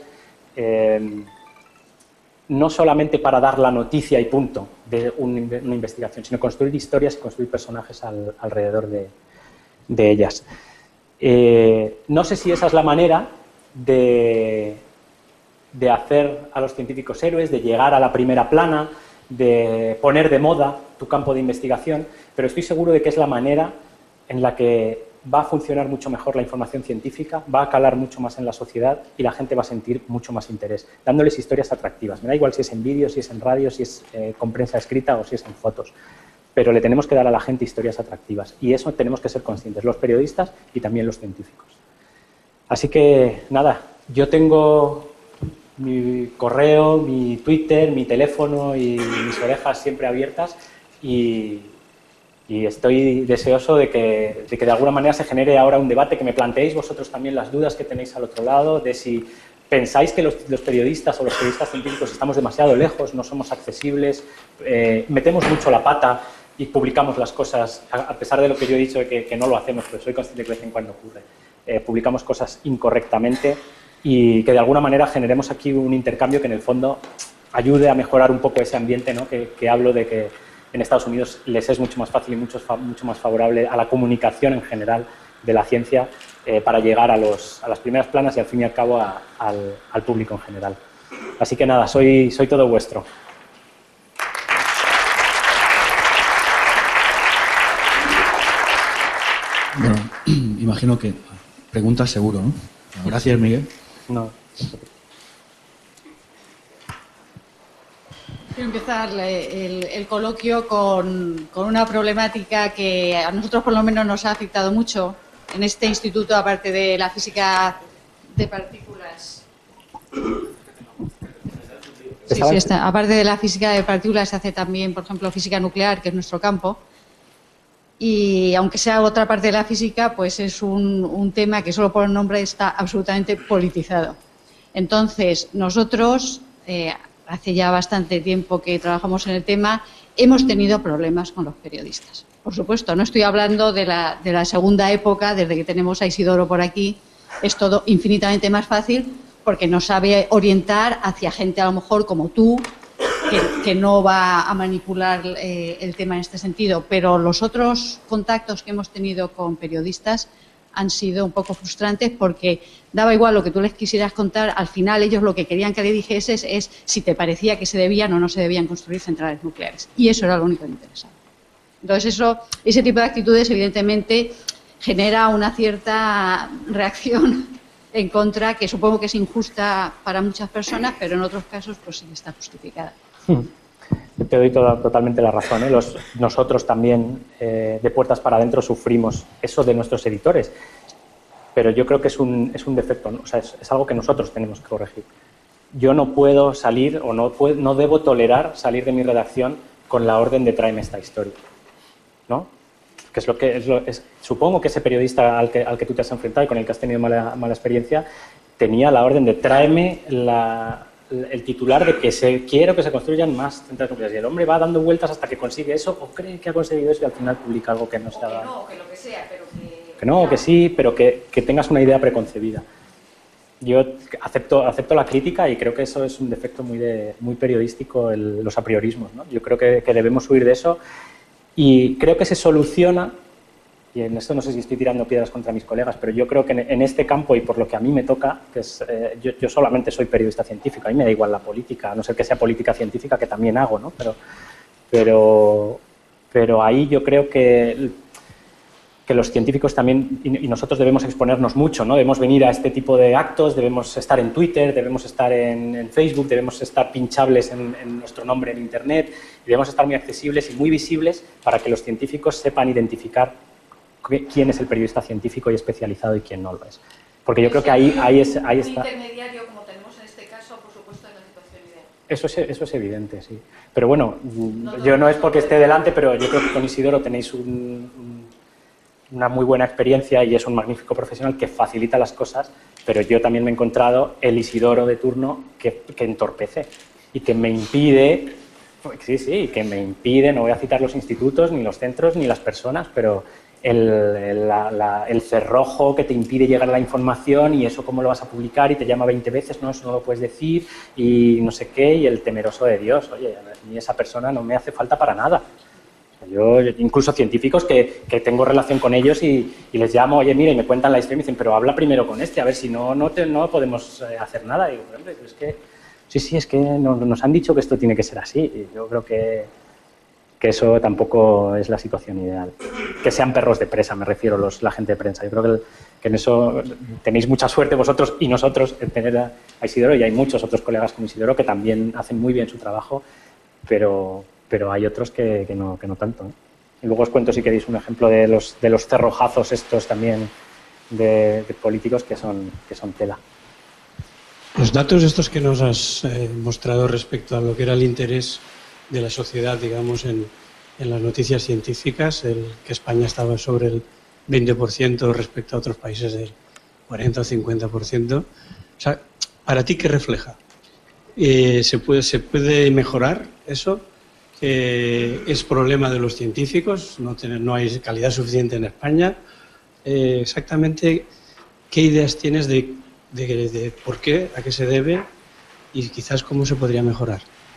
no solamente para dar la noticia y punto de una investigación, sino construir historias y construir personajes alrededor de ellas. No sé si esa es la manera de hacer a los científicos héroes, de llegar a la primera plana, de poner de moda tu campo de investigación, pero estoy seguro de que es la manera en la que va a funcionar mucho mejor la información científica, va a calar mucho más en la sociedad y la gente va a sentir mucho más interés, dándoles historias atractivas. Me da igual si es en vídeo, si es en radio, si es con prensa escrita o si es en fotos, pero le tenemos que dar a la gente historias atractivas y eso tenemos que ser conscientes, los periodistas y también los científicos. Así que, nada, yo tengo mi correo, mi Twitter, mi teléfono y mis orejas siempre abiertas y estoy deseoso de que de alguna manera se genere ahora un debate, que me planteéis vosotros también las dudas que tenéis al otro lado, de si pensáis que los periodistas o los periodistas científicos estamos demasiado lejos, no somos accesibles, metemos mucho la pata y publicamos las cosas, a pesar de lo que yo he dicho de que no lo hacemos, pero soy consciente de que de vez en cuando ocurre. Publicamos cosas incorrectamente y que de alguna manera generemos aquí un intercambio que en el fondo ayude a mejorar un poco ese ambiente, ¿no? que hablo de que en Estados Unidos les es mucho más fácil y mucho más favorable a la comunicación en general de la ciencia para llegar a las primeras planas y al fin y al cabo al público en general. Así que nada, soy todo vuestro. Bueno, imagino que preguntas seguro, ¿no? Gracias, Miguel. No. Quiero empezar el coloquio con una problemática que a nosotros por lo menos nos ha afectado mucho en este instituto, aparte de la física de partículas. Aparte de la física de partículas se hace también, por ejemplo, física nuclear, que es nuestro campo. Y aunque sea otra parte de la física, pues es un tema que solo por el nombre está absolutamente politizado. Entonces, nosotros, hace ya bastante tiempo que trabajamos en el tema, hemos tenido problemas con los periodistas. Por supuesto, no estoy hablando de la segunda época, desde que tenemos a Isidoro por aquí, es todo infinitamente más fácil porque nos sabe orientar hacia gente a lo mejor como tú, que no va a manipular el tema en este sentido, pero los otros contactos que hemos tenido con periodistas han sido un poco frustrantes porque daba igual lo que tú les quisieras contar, al final ellos lo que querían que le dijeses es si te parecía que se debían o no se debían construir centrales nucleares. Y eso era lo único que le interesaba. Entonces ese tipo de actitudes evidentemente genera una cierta reacción en contra, que supongo que es injusta para muchas personas, pero en otros casos pues sí está justificada. Te doy totalmente la razón, ¿eh? Nosotros también, de puertas para adentro, sufrimos eso de nuestros editores, pero yo creo que es un defecto, ¿no? O sea, es algo que nosotros tenemos que corregir. Yo no puedo salir o no debo tolerar salir de mi redacción con la orden de tráeme esta historia. ¿no? Que es lo que supongo que ese periodista al que tú te has enfrentado y con el que has tenido mala experiencia tenía la orden de tráeme el titular de que quiero que se construyan más centrales nucleares. Y el hombre va dando vueltas hasta que consigue eso o cree que ha conseguido eso y al final publica algo que no se ha dado. No, que lo que sea, pero que... Que no, que sí, pero que tengas una idea preconcebida. Yo acepto la crítica y creo que eso es un defecto muy periodístico, los apriorismos, ¿no? Yo creo que debemos huir de eso y creo que se soluciona, y en esto no sé si estoy tirando piedras contra mis colegas, pero yo creo que en este campo y por lo que a mí me toca, que es, yo solamente soy periodista científico, a mí me da igual la política, a no ser que sea política científica, que también hago, ¿no? Pero ahí yo creo que los científicos también, y nosotros debemos exponernos mucho, ¿no? Debemos venir a este tipo de actos, debemos estar en Twitter, debemos estar en Facebook, debemos estar pinchables en nuestro nombre en Internet, y debemos estar muy accesibles y muy visibles para que los científicos sepan identificar quién es el periodista científico y especializado y quién no lo es. Porque yo creo que ahí está. Un intermediario, como tenemos en este caso, por supuesto, en la situación ideal. Eso es evidente, sí. Pero bueno, yo no es porque esté delante, pero yo creo que con Isidoro tenéis una muy buena experiencia y es un magnífico profesional que facilita las cosas, pero yo también me he encontrado el Isidoro de turno que entorpece y que me impide, que me impide, no voy a citar los institutos, ni los centros, ni las personas, pero el cerrojo que te impide llegar a la información y eso cómo lo vas a publicar y te llama 20 veces, no, eso no lo puedes decir y no sé qué, y el temeroso de Dios, oye, a mí esa persona no me hace falta para nada. Yo, incluso científicos que tengo relación con ellos y les llamo, oye, mira, y me cuentan la historia y me dicen, pero habla primero con este, a ver si no podemos hacer nada. Y digo, hombre, es que, sí, es que nos han dicho que esto tiene que ser así. Y yo creo que eso tampoco es la situación ideal. Que sean perros de presa, me refiero, la gente de prensa. Yo creo que en eso tenéis mucha suerte vosotros y nosotros en tener a Isidoro, y hay muchos otros colegas como Isidoro que también hacen muy bien su trabajo, pero hay otros que no tanto, ¿eh? Y luego os cuento, si queréis, un ejemplo de los cerrojazos estos también de políticos que son tela. Los datos estos que nos has mostrado respecto a lo que era el interés de la sociedad, digamos, en las noticias científicas, que España estaba sobre el 20% respecto a otros países del 40 o 50%. O sea, ¿para ti qué refleja? ¿Se puede mejorar eso? ¿Es problema de los científicos? ¿No hay calidad suficiente en España? Exactamente, ¿qué ideas tienes de por qué, a qué se debe y quizás cómo se podría mejorar?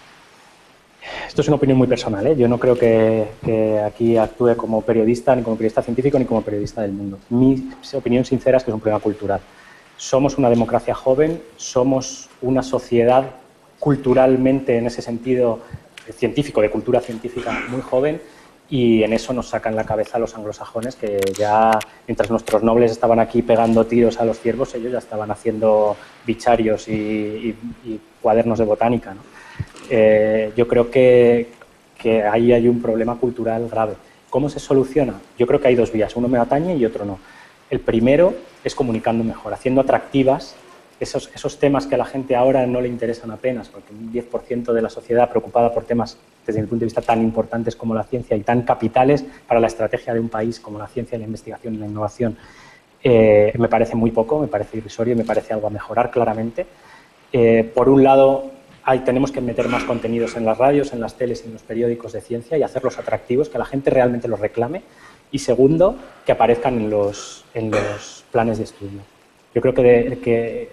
Esto es una opinión muy personal, ¿eh? Yo no creo que aquí actúe como periodista, ni como periodista científico, ni como periodista del mundo. Mi opinión sincera es que es un problema cultural. Somos una democracia joven, somos una sociedad culturalmente, en ese sentido científico, de cultura científica muy joven, y en eso nos sacan la cabeza los anglosajones, que ya, mientras nuestros nobles estaban aquí pegando tiros a los ciervos, ellos ya estaban haciendo bicharios y cuadernos de botánica, ¿no? Yo creo que ahí hay un problema cultural grave. ¿Cómo se soluciona? Yo creo que hay dos vías, uno me atañe y otro no. El primero es comunicando mejor, haciendo atractivas esos temas que a la gente ahora no le interesan apenas, porque un 10% de la sociedad preocupada por temas desde mi punto de vista tan importantes como la ciencia y tan capitales para la estrategia de un país como la ciencia, la investigación y la innovación, me parece muy poco, me parece irrisorio y me parece algo a mejorar claramente. Por un lado, tenemos que meter más contenidos en las radios, en las teles y en los periódicos de ciencia y hacerlos atractivos, que la gente realmente los reclame. Y segundo, que aparezcan en los planes de estudio. Yo creo que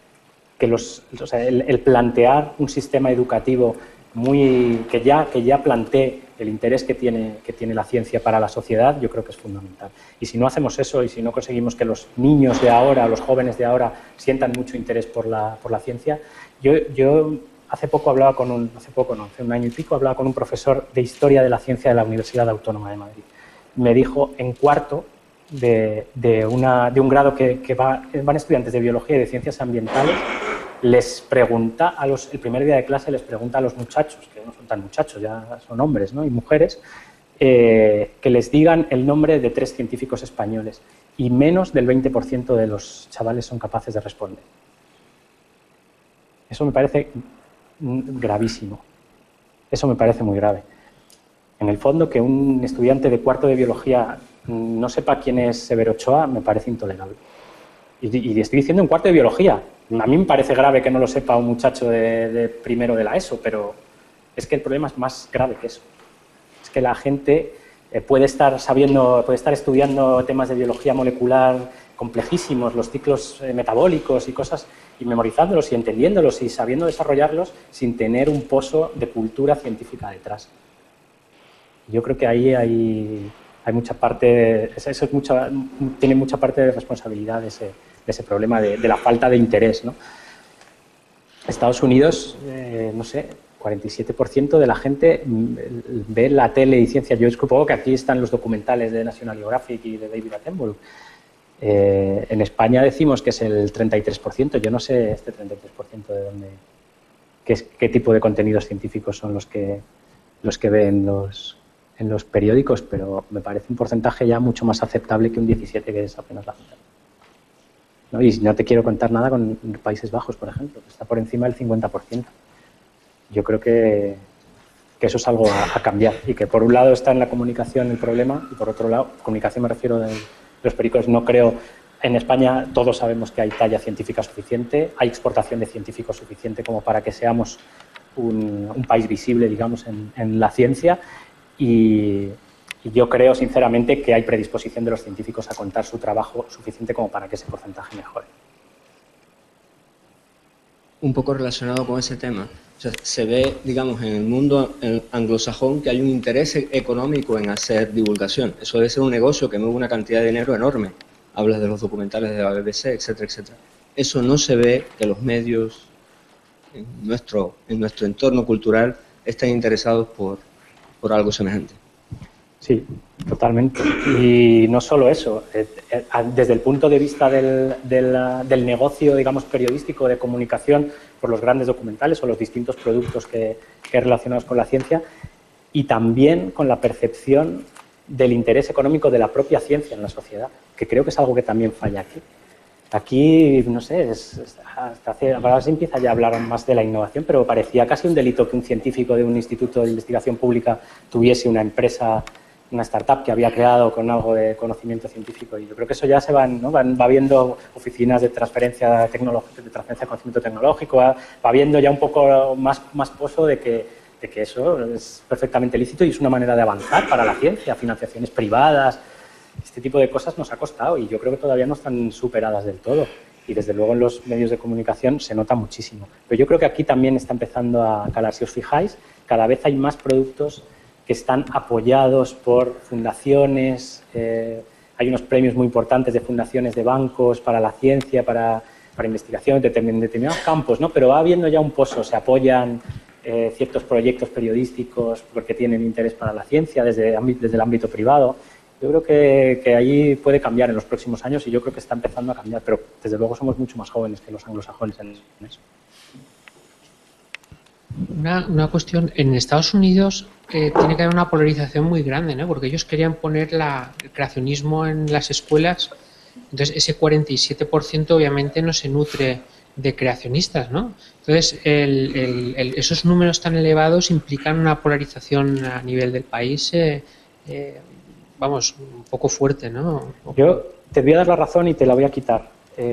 el plantear un sistema educativo que ya plantee el interés que tiene la ciencia para la sociedad, yo creo que es fundamental. Y si no hacemos eso y si no conseguimos que los niños de ahora, los jóvenes de ahora sientan mucho interés por la ciencia, yo hace un año y pico, hablaba con un profesor de Historia de la Ciencia de la Universidad Autónoma de Madrid. Me dijo, en cuarto de un grado que van estudiantes de Biología y de Ciencias Ambientales, les pregunta el primer día de clase les pregunta a los muchachos, que no son tan muchachos, ya son hombres, ¿no?, y mujeres, que les digan el nombre de 3 científicos españoles, y menos del 20% de los chavales son capaces de responder. Eso me parece gravísimo. Eso me parece muy grave. En el fondo, que un estudiante de cuarto de biología no sepa quién es Severo Ochoa me parece intolerable. Y estoy diciendo en cuarto de biología. A mí me parece grave que no lo sepa un muchacho de primero de la ESO, pero es que el problema es más grave que eso. Es que la gente puede estar estudiando temas de biología molecular complejísimos, los ciclos metabólicos y cosas, y memorizándolos y entendiéndolos y sabiendo desarrollarlos sin tener un pozo de cultura científica detrás. Yo creo que ahí hay mucha parte, tiene mucha parte de responsabilidad de ese problema de la falta de interés, ¿no? Estados Unidos, no sé, 47% de la gente ve la tele y ciencia. Yo supongo que aquí están los documentales de National Geographic y de David Attenborough. En España decimos que es el 33%. Yo no sé este 33% de dónde, qué tipo de contenidos científicos son los que ven en los periódicos, pero me parece un porcentaje ya mucho más aceptable que un 17%, que es apenas la mitad. ¿No? Y no te quiero contar nada con Países Bajos, por ejemplo, que está por encima del 50%. Yo creo que eso es algo a cambiar y que por un lado está en la comunicación el problema y por otro lado, comunicación me refiero de los periódicos, no creo. En España todos sabemos que hay talla científica suficiente, hay exportación de científicos suficiente como para que seamos un país visible, digamos, en la ciencia. Y yo creo, sinceramente, que hay predisposición de los científicos a contar su trabajo suficiente como para que ese porcentaje mejore. Un poco relacionado con ese tema, o sea, se ve, digamos, en el mundo anglosajón que hay un interés económico en hacer divulgación. Eso debe ser un negocio que mueve una cantidad de dinero enorme. Hablas de los documentales de la BBC, etcétera, etcétera. Eso no se ve que los medios en nuestro entorno cultural estén interesados por algo semejante. Sí, totalmente. Y no solo eso, desde el punto de vista del negocio, digamos, periodístico de comunicación por los grandes documentales o los distintos productos que relacionados con la ciencia y también con la percepción del interés económico de la propia ciencia en la sociedad, que creo que es algo que también falla aquí. Aquí, no sé, ahora se empieza ya a hablar más de la innovación, pero parecía casi un delito que un científico de un instituto de investigación pública tuviese una empresa, una startup que había creado con algo de conocimiento científico. Y yo creo que eso ya se va, ¿no? Va habiendo oficinas de transferencia tecnológica, de conocimiento tecnológico, va habiendo ya un poco más pozo de que eso es perfectamente lícito y es una manera de avanzar para la ciencia, financiaciones privadas. Este tipo de cosas nos ha costado y yo creo que todavía no están superadas del todo. Y desde luego en los medios de comunicación se nota muchísimo. Pero yo creo que aquí también está empezando a calar. Si os fijáis, cada vez hay más productos que están apoyados por fundaciones. Hay unos premios muy importantes de fundaciones de bancos para la ciencia, para investigación en determinados campos, ¿no? Pero va habiendo ya un pozo. Se apoyan ciertos proyectos periodísticos porque tienen interés para la ciencia desde el ámbito privado. Yo creo que ahí puede cambiar en los próximos años y yo creo que está empezando a cambiar, pero desde luego somos mucho más jóvenes que los anglosajones en eso. Una cuestión, en Estados Unidos tiene que haber una polarización muy grande, ¿no? Porque ellos querían poner el creacionismo en las escuelas, entonces ese 47% obviamente no se nutre de creacionistas, ¿no? Entonces esos números tan elevados implican una polarización a nivel del país vamos, un poco fuerte, ¿no? Yo te voy a dar la razón y te la voy a quitar.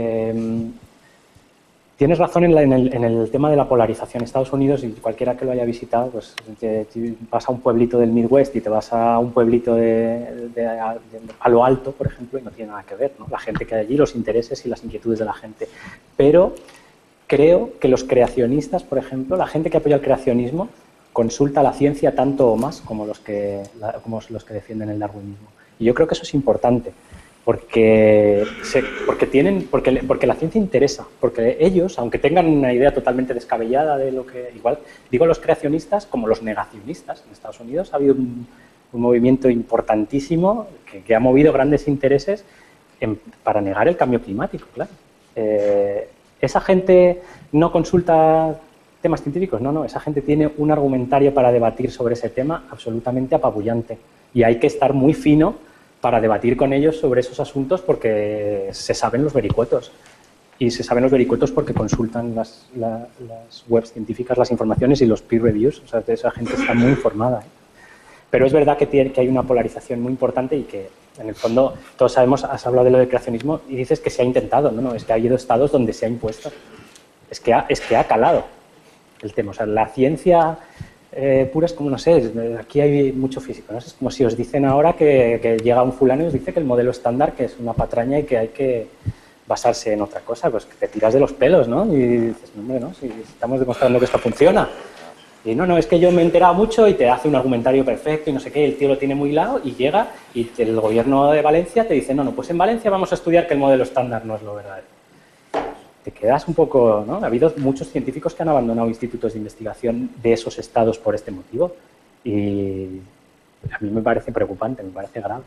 Tienes razón en el tema de la polarización. Estados Unidos, y cualquiera que lo haya visitado, pues te vas a un pueblito del Midwest y te vas a un pueblito de Palo Alto, por ejemplo, y no tiene nada que ver, ¿no? La gente que hay allí, los intereses y las inquietudes de la gente. Pero creo que los creacionistas, por ejemplo, la gente que apoya el creacionismo, consulta la ciencia tanto o más como los que defienden el darwinismo. Y yo creo que eso es importante, porque la ciencia interesa, porque ellos, aunque tengan una idea totalmente descabellada de lo que... Igual, digo los creacionistas como los negacionistas. En Estados Unidos ha habido un movimiento importantísimo que ha movido grandes intereses para negar el cambio climático, claro. Esa gente no consulta temas científicos, no, esa gente tiene un argumentario para debatir sobre ese tema absolutamente apabullante y hay que estar muy fino para debatir con ellos sobre esos asuntos porque se saben los vericuetos y se saben los vericuetos porque consultan las webs científicas, las informaciones y los peer reviews, o sea, esa gente está muy informada, ¿eh? Pero es verdad que hay una polarización muy importante y que, en el fondo, todos sabemos, has hablado de lo del creacionismo y dices que se ha intentado, no, es que ha habido estados donde se ha impuesto. Es que ha calado el tema. O sea, la ciencia pura es como, no sé, aquí hay mucho físico, ¿no? Es como si os dicen ahora que llega un fulano y os dice que el modelo estándar que es una patraña y que hay que basarse en otra cosa, pues que te tiras de los pelos, ¿no? Y dices, no, hombre, ¿no? Si estamos demostrando que esto funciona. Y no, es que yo me he enterado mucho y te hace un argumentario perfecto y no sé qué, el tío lo tiene muy hilado y llega y el gobierno de Valencia te dice, no, pues en Valencia vamos a estudiar que el modelo estándar no es lo verdadero. Te quedas un poco, ¿no? Ha habido muchos científicos que han abandonado institutos de investigación de esos estados por este motivo y a mí me parece preocupante, me parece grave.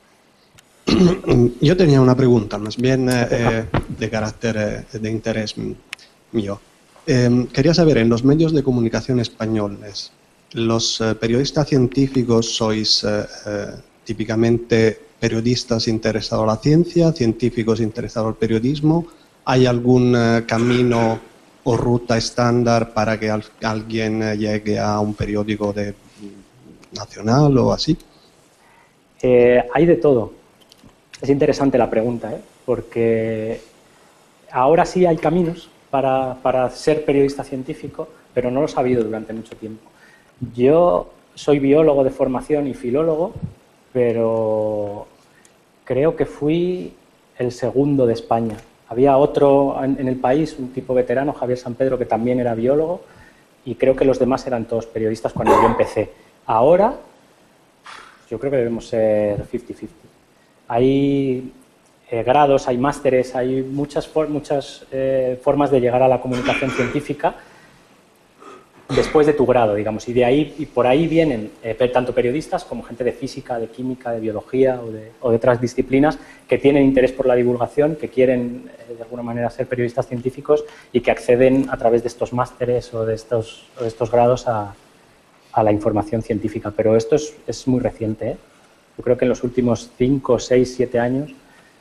Yo tenía una pregunta, más bien de carácter de interés mío. Quería saber, en los medios de comunicación españoles, ¿los periodistas científicos sois típicamente periodistas interesados en la ciencia, científicos interesados en el periodismo? ¿Hay algún camino o ruta estándar para que alguien llegue a un periódico nacional o así? Hay de todo. Es interesante la pregunta, porque ahora sí hay caminos para ser periodista científico, pero no los ha habido durante mucho tiempo. Yo soy biólogo de formación y filólogo, pero creo que fui el segundo de España. Había otro en el país, un tipo veterano, Javier San Pedro, que también era biólogo, y creo que los demás eran todos periodistas cuando yo empecé. Ahora, yo creo que debemos ser 50-50. Hay grados, hay másteres, hay muchas formas de llegar a la comunicación científica después de tu grado, digamos, y por ahí vienen tanto periodistas como gente de física, de química, de biología o de otras disciplinas que tienen interés por la divulgación, que quieren de alguna manera ser periodistas científicos y que acceden a través de estos másteres o de estos grados a la información científica. Pero esto es muy reciente, Yo creo que en los últimos 5, 6, 7 años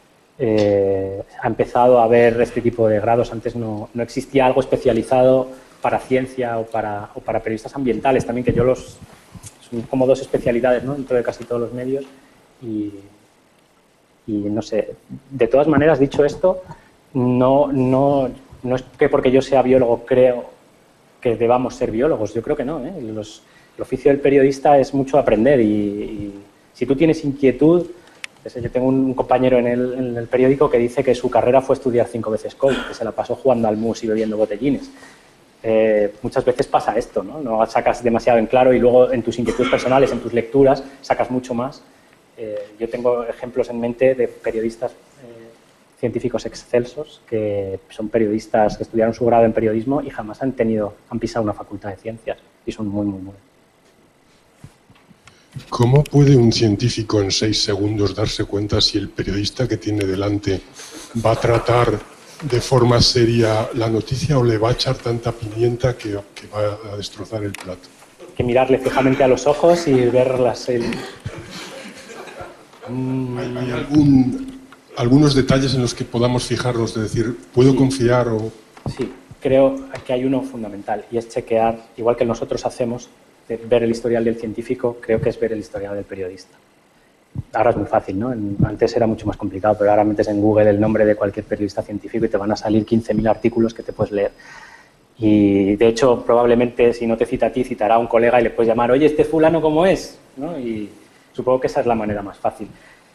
ha empezado a haber este tipo de grados. Antes no existía algo especializado para ciencia o para periodistas ambientales también, que son como dos especialidades, ¿no?, dentro de casi todos los medios y no sé, de todas maneras, dicho esto, no es que porque yo sea biólogo creo que debamos ser biólogos, yo creo que no, El oficio del periodista es mucho aprender y si tú tienes inquietud, yo tengo un compañero en el periódico que dice que su carrera fue estudiar 5 veces Code, que se la pasó jugando al mus y bebiendo botellines. Muchas veces pasa esto, ¿no? Sacas demasiado en claro y luego en tus inquietudes personales, en tus lecturas, sacas mucho más. Yo tengo ejemplos en mente de periodistas científicos excelsos que son periodistas que estudiaron su grado en periodismo y jamás han pisado una facultad de ciencias y son muy, muy buenos. ¿Cómo puede un científico en 6 segundos darse cuenta si el periodista que tiene delante va a tratar de forma seria la noticia o le va a echar tanta pimienta que va a destrozar el plato? Hay que mirarle fijamente a los ojos y verlas. ¿Hay algunos detalles en los que podamos fijarnos, de decir, ¿puedo confiar o...? Sí, creo que hay uno fundamental y es chequear, igual que nosotros hacemos, ver el historial del científico, creo que es ver el historial del periodista. Ahora es muy fácil, ¿no? Antes era mucho más complicado, pero ahora metes en Google el nombre de cualquier periodista científico y te van a salir 15.000 artículos que te puedes leer. Y, de hecho, probablemente, si no te cita a ti, citará a un colega y le puedes llamar, oye, ¿este fulano cómo es? ¿No? Y supongo que esa es la manera más fácil.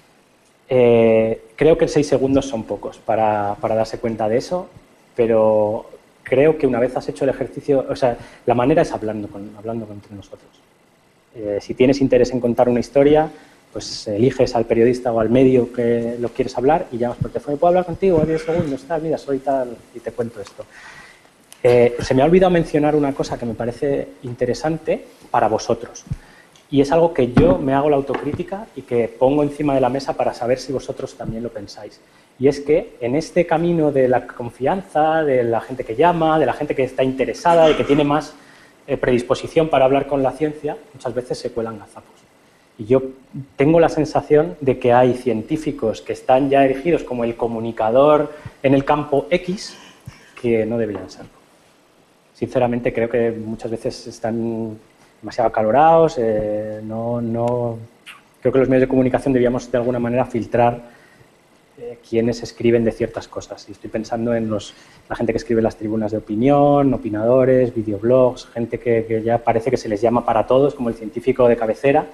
Creo que 6 segundos son pocos para darse cuenta de eso, pero creo que una vez has hecho el ejercicio, o sea, la manera es hablando entre nosotros. Si tienes interés en contar una historia, pues eliges al periodista o al medio que lo quieres hablar y llamas por teléfono. ¿Puedo hablar contigo? 10 segundos, tal, mira, soy tal, y te cuento esto. Se me ha olvidado mencionar una cosa que me parece interesante para vosotros. Y es algo que yo me hago la autocrítica y que pongo encima de la mesa para saber si vosotros también lo pensáis. Y es que en este camino de la confianza, de la gente que llama, de la gente que está interesada y que tiene más predisposición para hablar con la ciencia, muchas veces se cuelan gazapos. Y yo tengo la sensación de que hay científicos que están ya erigidos como el comunicador en el campo X que no deberían serlo. Sinceramente creo que muchas veces están demasiado acalorados, creo que los medios de comunicación debíamos de alguna manera filtrar quiénes escriben de ciertas cosas. Y estoy pensando en la gente que escribe las tribunas de opinión, opinadores, videoblogs, gente que ya parece que se les llama para todos, como el científico de cabecera.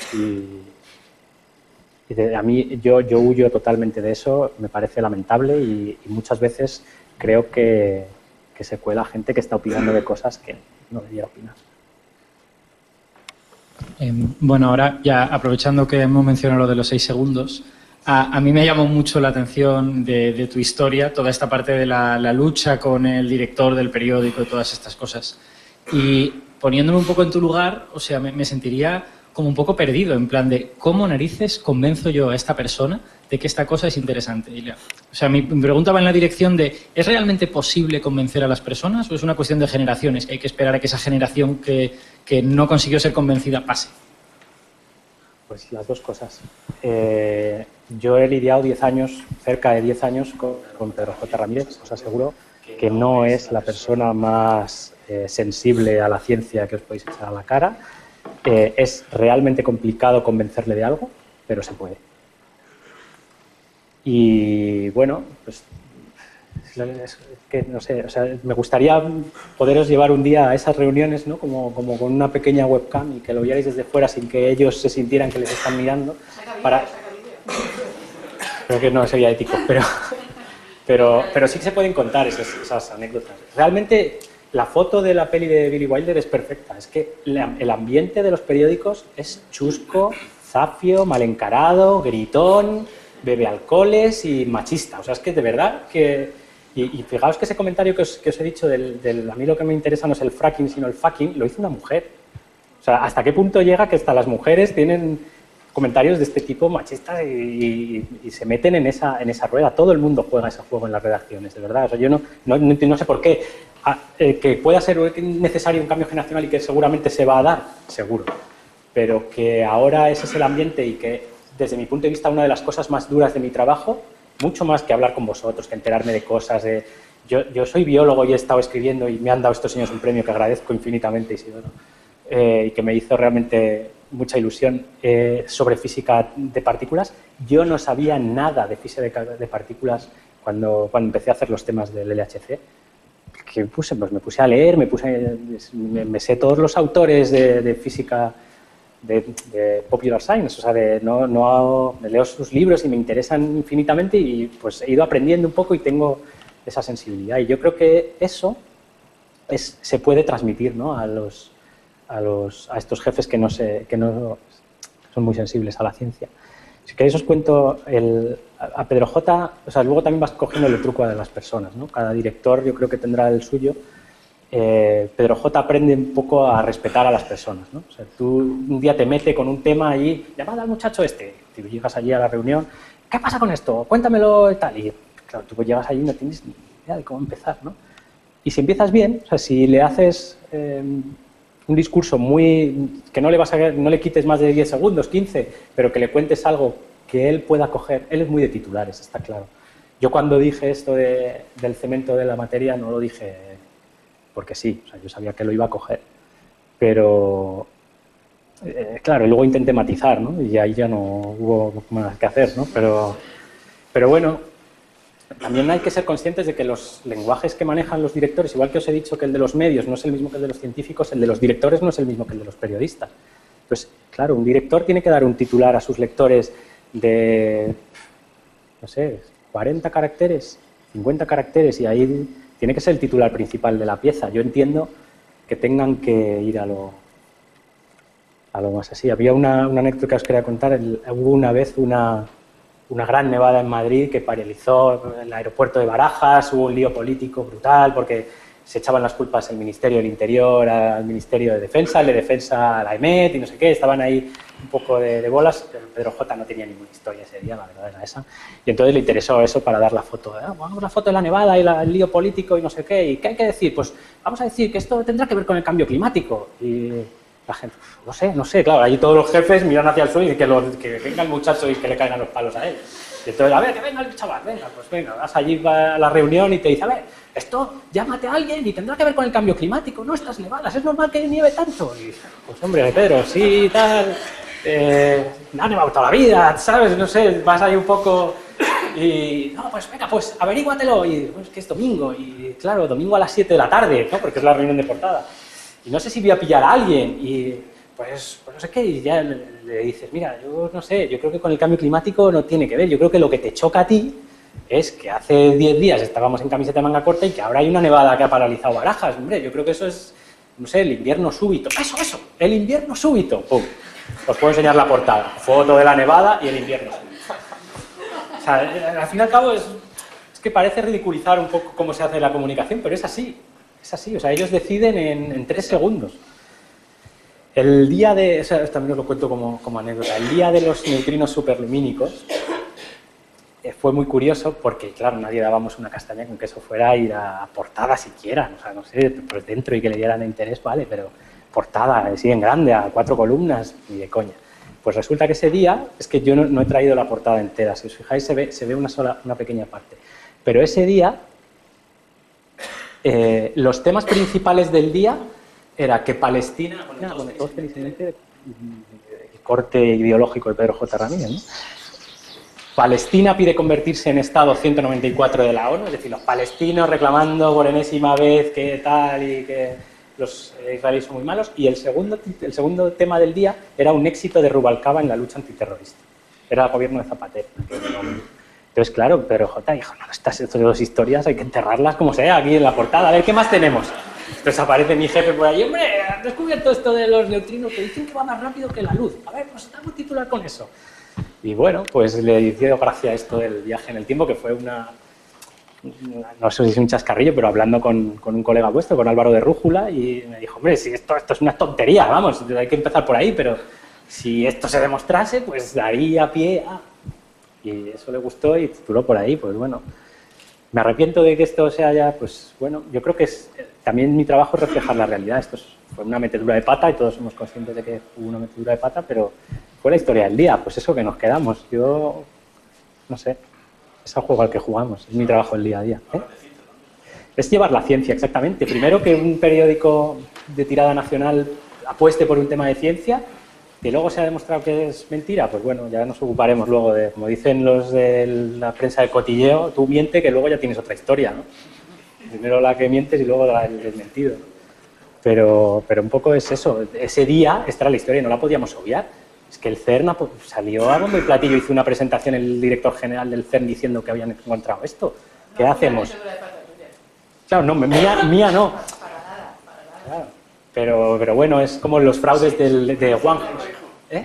A mí, yo huyo totalmente de eso, me parece lamentable y muchas veces creo que se cuela gente que está opinando de cosas que no debería opinar. Bueno, ahora ya aprovechando que hemos mencionado lo de los 6 segundos, a mí me llamó mucho la atención de tu historia, toda esta parte de la lucha con el director del periódico y todas estas cosas. Y poniéndome un poco en tu lugar, o sea, me sentiría como un poco perdido, en plan de ¿cómo narices convenzo yo a esta persona de que esta cosa es interesante? O sea, mi pregunta va en la dirección de ¿es realmente posible convencer a las personas o es una cuestión de generaciones, que hay que esperar a que esa generación que no consiguió ser convencida pase? Pues las dos cosas. Yo he lidiado 10 años, cerca de 10 años, con Pedro J. Ramírez. Os aseguro que no es la persona más sensible a la ciencia que os podéis echar a la cara. Es realmente complicado convencerle de algo, pero se puede. Y bueno, pues es que no sé, o sea, me gustaría poderos llevar un día a esas reuniones, ¿no? Como con una pequeña webcam y que lo vierais desde fuera sin que ellos se sintieran que les están mirando. Creo que no sería ético, pero sí que se pueden contar esas anécdotas. Realmente la foto de la peli de Billy Wilder es perfecta. Es que el ambiente de los periódicos es chusco, zafio, mal encarado, gritón, bebe alcoholes y machista. O sea, es que de verdad que... Y fijaos que ese comentario que os he dicho a mí lo que me interesa no es el fracking, sino el fucking, lo hizo una mujer. O sea, ¿hasta qué punto llega que hasta las mujeres tienen comentarios de este tipo machistas y se meten en esa rueda? Todo el mundo juega ese juego en las redacciones, de verdad. O sea, yo no sé por qué. Que pueda ser necesario un cambio generacional y que seguramente se va a dar, seguro. Pero que ahora ese es el ambiente y que, desde mi punto de vista, una de las cosas más duras de mi trabajo, mucho más que hablar con vosotros, que enterarme de cosas. Yo soy biólogo y he estado escribiendo y me han dado estos años un premio que agradezco infinitamente, Isidoro, y que me hizo realmente mucha ilusión, sobre física de partículas. Yo no sabía nada de física de partículas cuando empecé a hacer los temas del LHC. Que me puse a leer, me sé todos los autores de física de Popular Science, o sea, me leo sus libros y me interesan infinitamente y pues he ido aprendiendo un poco y tengo esa sensibilidad. Y yo creo que eso se puede transmitir, ¿no? a estos jefes que no son muy sensibles a la ciencia. Si queréis os cuento a Pedro J. O sea, luego también vas cogiendo el truco de las personas, ¿no? Cada director yo creo que tendrá el suyo. Pedro J. aprende un poco a respetar a las personas, ¿no? O sea, tú un día te metes con un tema allí, llamad al muchacho este, tú llegas allí a la reunión, ¿qué pasa con esto? Cuéntamelo y tal. Y claro, tú llegas allí y no tienes ni idea de cómo empezar, ¿no? Y si empiezas bien, o sea, si le haces un discurso que no le quites más de 10 segundos, 15, pero que le cuentes algo que él pueda coger, él es muy de titulares, está claro. Yo cuando dije esto del cemento de la materia no lo dije porque sí, o sea, yo sabía que lo iba a coger, pero claro, y luego intenté matizar, ¿no? Y ahí ya no hubo más que hacer, ¿no? Pero bueno, también hay que ser conscientes de que los lenguajes que manejan los directores, igual que os he dicho que el de los medios no es el mismo que el de los científicos, el de los directores no es el mismo que el de los periodistas. Pues claro, un director tiene que dar un titular a sus lectores de, no sé, 40 caracteres, 50 caracteres, y ahí tiene que ser el titular principal de la pieza. Yo entiendo que tengan que ir a lo más así. Había una anécdota que os quería contar. Hubo una vez una gran nevada en Madrid que paralizó el aeropuerto de Barajas, hubo un lío político brutal porque se echaban las culpas el Ministerio del Interior al Ministerio de Defensa, el de Defensa a la EMET y no sé qué, estaban ahí un poco de bolas. Pedro J. no tenía ninguna historia ese día, la verdad era esa, y entonces le interesó eso para dar la foto, vamos, la foto de la nevada y el lío político y no sé qué, y ¿qué hay que decir? Pues vamos a decir que esto tendrá que ver con el cambio climático. Y la gente, no sé, claro, allí todos los jefes miran hacia el suelo y que venga el muchacho y que le caigan los palos a él. Y entonces, a ver, que venga el chaval, venga, pues venga, vas allí a la reunión y te dice, a ver, esto, llámate a alguien y tendrá que ver con el cambio climático, no estas nevadas, es normal que nieve tanto. Y, pues hombre, Pedro, sí, tal, ha nevado toda la vida, ¿sabes? No sé, vas ahí un poco y, no, pues venga, pues averíguatelo. Y pues, que es domingo, y claro, domingo a las 7 de la tarde, ¿no? Porque es la reunión de portada. Y no sé si voy a pillar a alguien y... Pues no sé qué, y ya le dices, mira, yo no sé, yo creo que con el cambio climático no tiene que ver, yo creo que lo que te choca a ti es que hace 10 días estábamos en camiseta de manga corta y que ahora hay una nevada que ha paralizado Barajas, hombre, yo creo que eso es, no sé, el invierno súbito, eso, el invierno súbito, pum, os puedo enseñar la portada, foto de la nevada y el invierno súbito. O sea, al fin y al cabo es que parece ridiculizar un poco cómo se hace la comunicación, pero es así, o sea, ellos deciden en 3 segundos. El día de, o sea, también os lo cuento como anécdota, el día de los neutrinos superlumínicos fue muy curioso porque, claro, nadie dábamos una castaña con que eso fuera a ir a portada siquiera, o sea, no sé, por dentro y que le dieran interés, vale, pero portada, así en grande, a 4 columnas, ni de coña. Pues resulta que ese día, es que yo no he traído la portada entera, si os fijáis se ve una pequeña parte, pero ese día, los temas principales del día era que Palestina, bueno, todos felicemente, el corte ideológico de Pedro J. Ramírez, ¿no? Palestina pide convertirse en Estado 194 de la ONU, es decir, los palestinos reclamando por enésima vez que tal y que los israelíes son muy malos, y el segundo tema del día era un éxito de Rubalcaba en la lucha antiterrorista. Era el gobierno de Zapatero. Entonces, claro, Pedro J. dijo, no, estas 2 historias hay que enterrarlas como sea, aquí en la portada, a ver qué más tenemos. Entonces aparece mi jefe por ahí, hombre, han descubierto esto de los neutrinos que dicen que va más rápido que la luz. A ver, pues dame un titular con eso. Y bueno, pues le dio gracia a esto del viaje en el tiempo, que fue no sé si es un chascarrillo, pero hablando con un colega vuestro, con Álvaro de Rújula, y me dijo, hombre, si esto es una tontería, vamos, hay que empezar por ahí, pero si esto se demostrase, pues daría pie a... Y eso le gustó y tituló por ahí, pues bueno... Me arrepiento de que esto se haya, pues bueno, yo creo que también mi trabajo es reflejar la realidad. Esto fue una metedura de pata y todos somos conscientes de que hubo una metedura de pata, pero fue la historia del día, pues eso que nos quedamos. Yo, no sé, es el juego al que jugamos, es mi trabajo el día a día. Es llevar la ciencia, exactamente. Primero que un periódico de tirada nacional apueste por un tema de ciencia, que luego se ha demostrado que es mentira, pues bueno, ya nos ocuparemos luego de, como dicen los de la prensa de cotilleo, tú miente que luego ya tienes otra historia, ¿no? Primero la que mientes y luego el desmentido. Pero un poco es eso, ese día, esta era la historia y no la podíamos obviar. Es que el CERN salió a bombo y platillo, hizo una presentación el director general del CERN diciendo que habían encontrado esto. ¿Qué hacemos? Claro, no, mía no. Claro. Pero bueno, es como los fraudes de Juan. ¿Eh?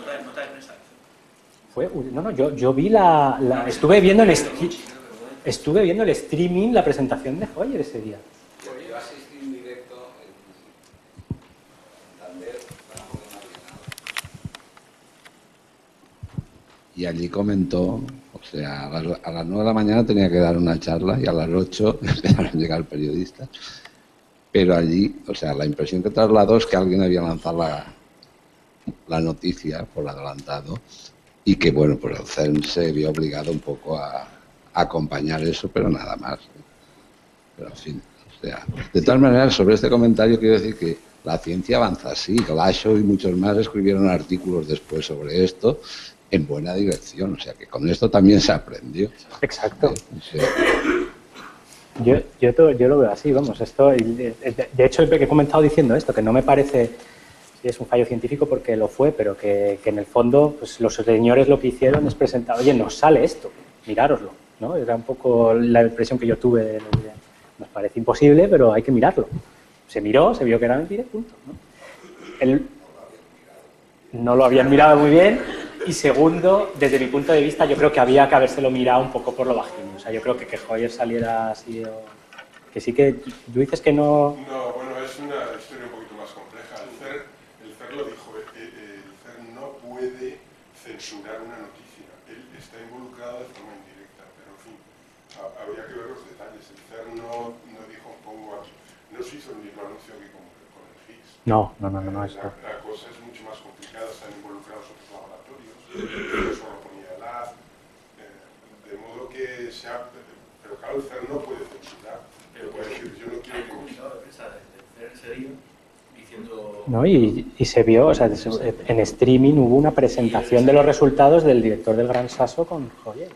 Yo vi estuve viendo el streaming, la presentación de Hoyer ese día. Yo asistí en directo en Santander y allí comentó, o sea, a las 9 de la mañana tenía que dar una charla y a las 8 empezaron a llegar periodistas. Pero allí, o sea, la impresión que trasladó es que alguien había lanzado la noticia por adelantado y que, bueno, pues el CERN se vio obligado un poco a acompañar eso, pero nada más. Pero en fin, o sea, de todas maneras, sobre este comentario quiero decir que la ciencia avanza así. Glashow y muchos más escribieron artículos después sobre esto en buena dirección, o sea, que con esto también se aprendió. Exacto. Yo lo veo así, vamos, esto, de hecho he comenzado diciendo esto, que no me parece, si es un fallo científico porque lo fue, pero que en el fondo pues los señores lo que hicieron es presentar, oye, nos sale esto, mirároslo, ¿no? Era un poco la impresión que yo tuve, nos parece imposible, pero hay que mirarlo. Se miró, se vio que era mentira, punto, ¿no? No lo habían mirado muy bien. Y segundo, desde mi punto de vista, yo creo que había que habérselo mirado un poco por lo bajino. O sea, yo creo que Hoyer saliera así, que sí que tú dices que no... No, bueno, es una historia un poquito más compleja. El CERN lo dijo, el CERN no puede censurar una noticia. Él está involucrado de forma indirecta, pero en fin, habría que ver los detalles. El CERN no dijo, pongo aquí, no se hizo el mismo anuncio que con el Higgs. No. La cosa es mucho más complicada, están involucrados otros laboratorios, solo ponía el haz, de modo que pero claro, el CERN no puede censurar. ¿No? Y se vio, o sea, en streaming hubo una presentación de los resultados del director del Gran Sasso con Joyer.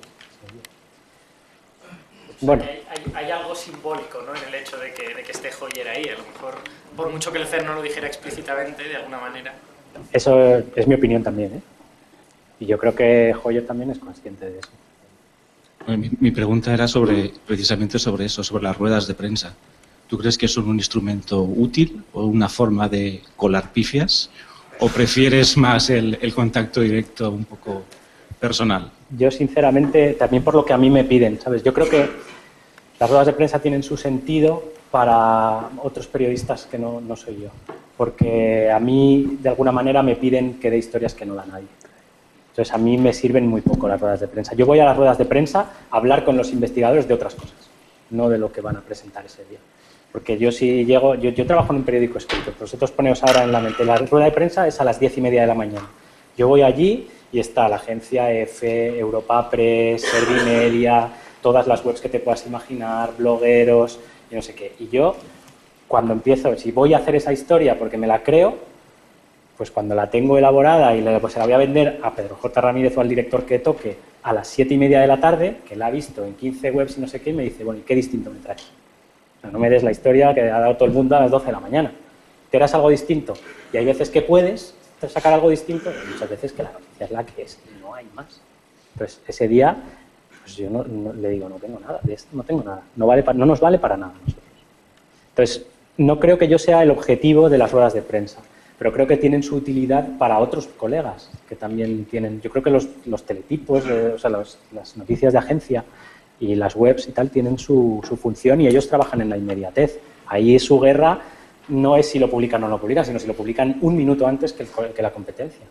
Bueno. Hay algo simbólico, ¿no?, en el hecho de que esté Joyer ahí. A lo mejor, por mucho que el CERN no lo dijera explícitamente, de alguna manera. Eso es mi opinión también, ¿eh? Y yo creo que Joyer también es consciente de eso. Bueno, mi pregunta era precisamente sobre eso, sobre las ruedas de prensa. ¿Tú crees que son un instrumento útil o una forma de colar pifias? ¿O prefieres más el contacto directo un poco personal? Yo, sinceramente, también por lo que a mí me piden, ¿sabes? Yo creo que las ruedas de prensa tienen su sentido para otros periodistas que no soy yo. Porque a mí, de alguna manera, me piden que dé historias que no da nadie. Entonces, a mí me sirven muy poco las ruedas de prensa. Yo voy a las ruedas de prensa a hablar con los investigadores de otras cosas, no de lo que van a presentar ese día. Porque yo si llego, yo trabajo en un periódico escrito, vosotros poneos ahora en la mente, la rueda de prensa es a las 10:30 de la mañana. Yo voy allí y está la agencia EFE, Europa Press, Servimedia, todas las webs que te puedas imaginar, blogueros y no sé qué. Y yo, cuando empiezo, si voy a hacer esa historia porque me la creo, pues cuando la tengo elaborada y pues se la voy a vender a Pedro J. Ramírez o al director que toque a las 7:30 de la tarde, que la ha visto en 15 webs y no sé qué, y me dice, bueno, ¿y qué distinto me traes? O sea, no me des la historia que ha dado todo el mundo a las 12 de la mañana. Te harás algo distinto. Y hay veces que puedes sacar algo distinto, y muchas veces que la noticia es la que es y no hay más. Entonces, ese día, pues yo no le digo, no tengo nada de esto, no tengo nada. No nos vale para nada a nosotros. Entonces, no creo que yo sea el objetivo de las ruedas de prensa, pero creo que tienen su utilidad para otros colegas que también tienen. Yo creo que los teletipos, o sea, las noticias de agencia y las webs y tal tienen su función y ellos trabajan en la inmediatez. Ahí su guerra no es si lo publican o no lo publican, sino si lo publican un minuto antes que la competencia.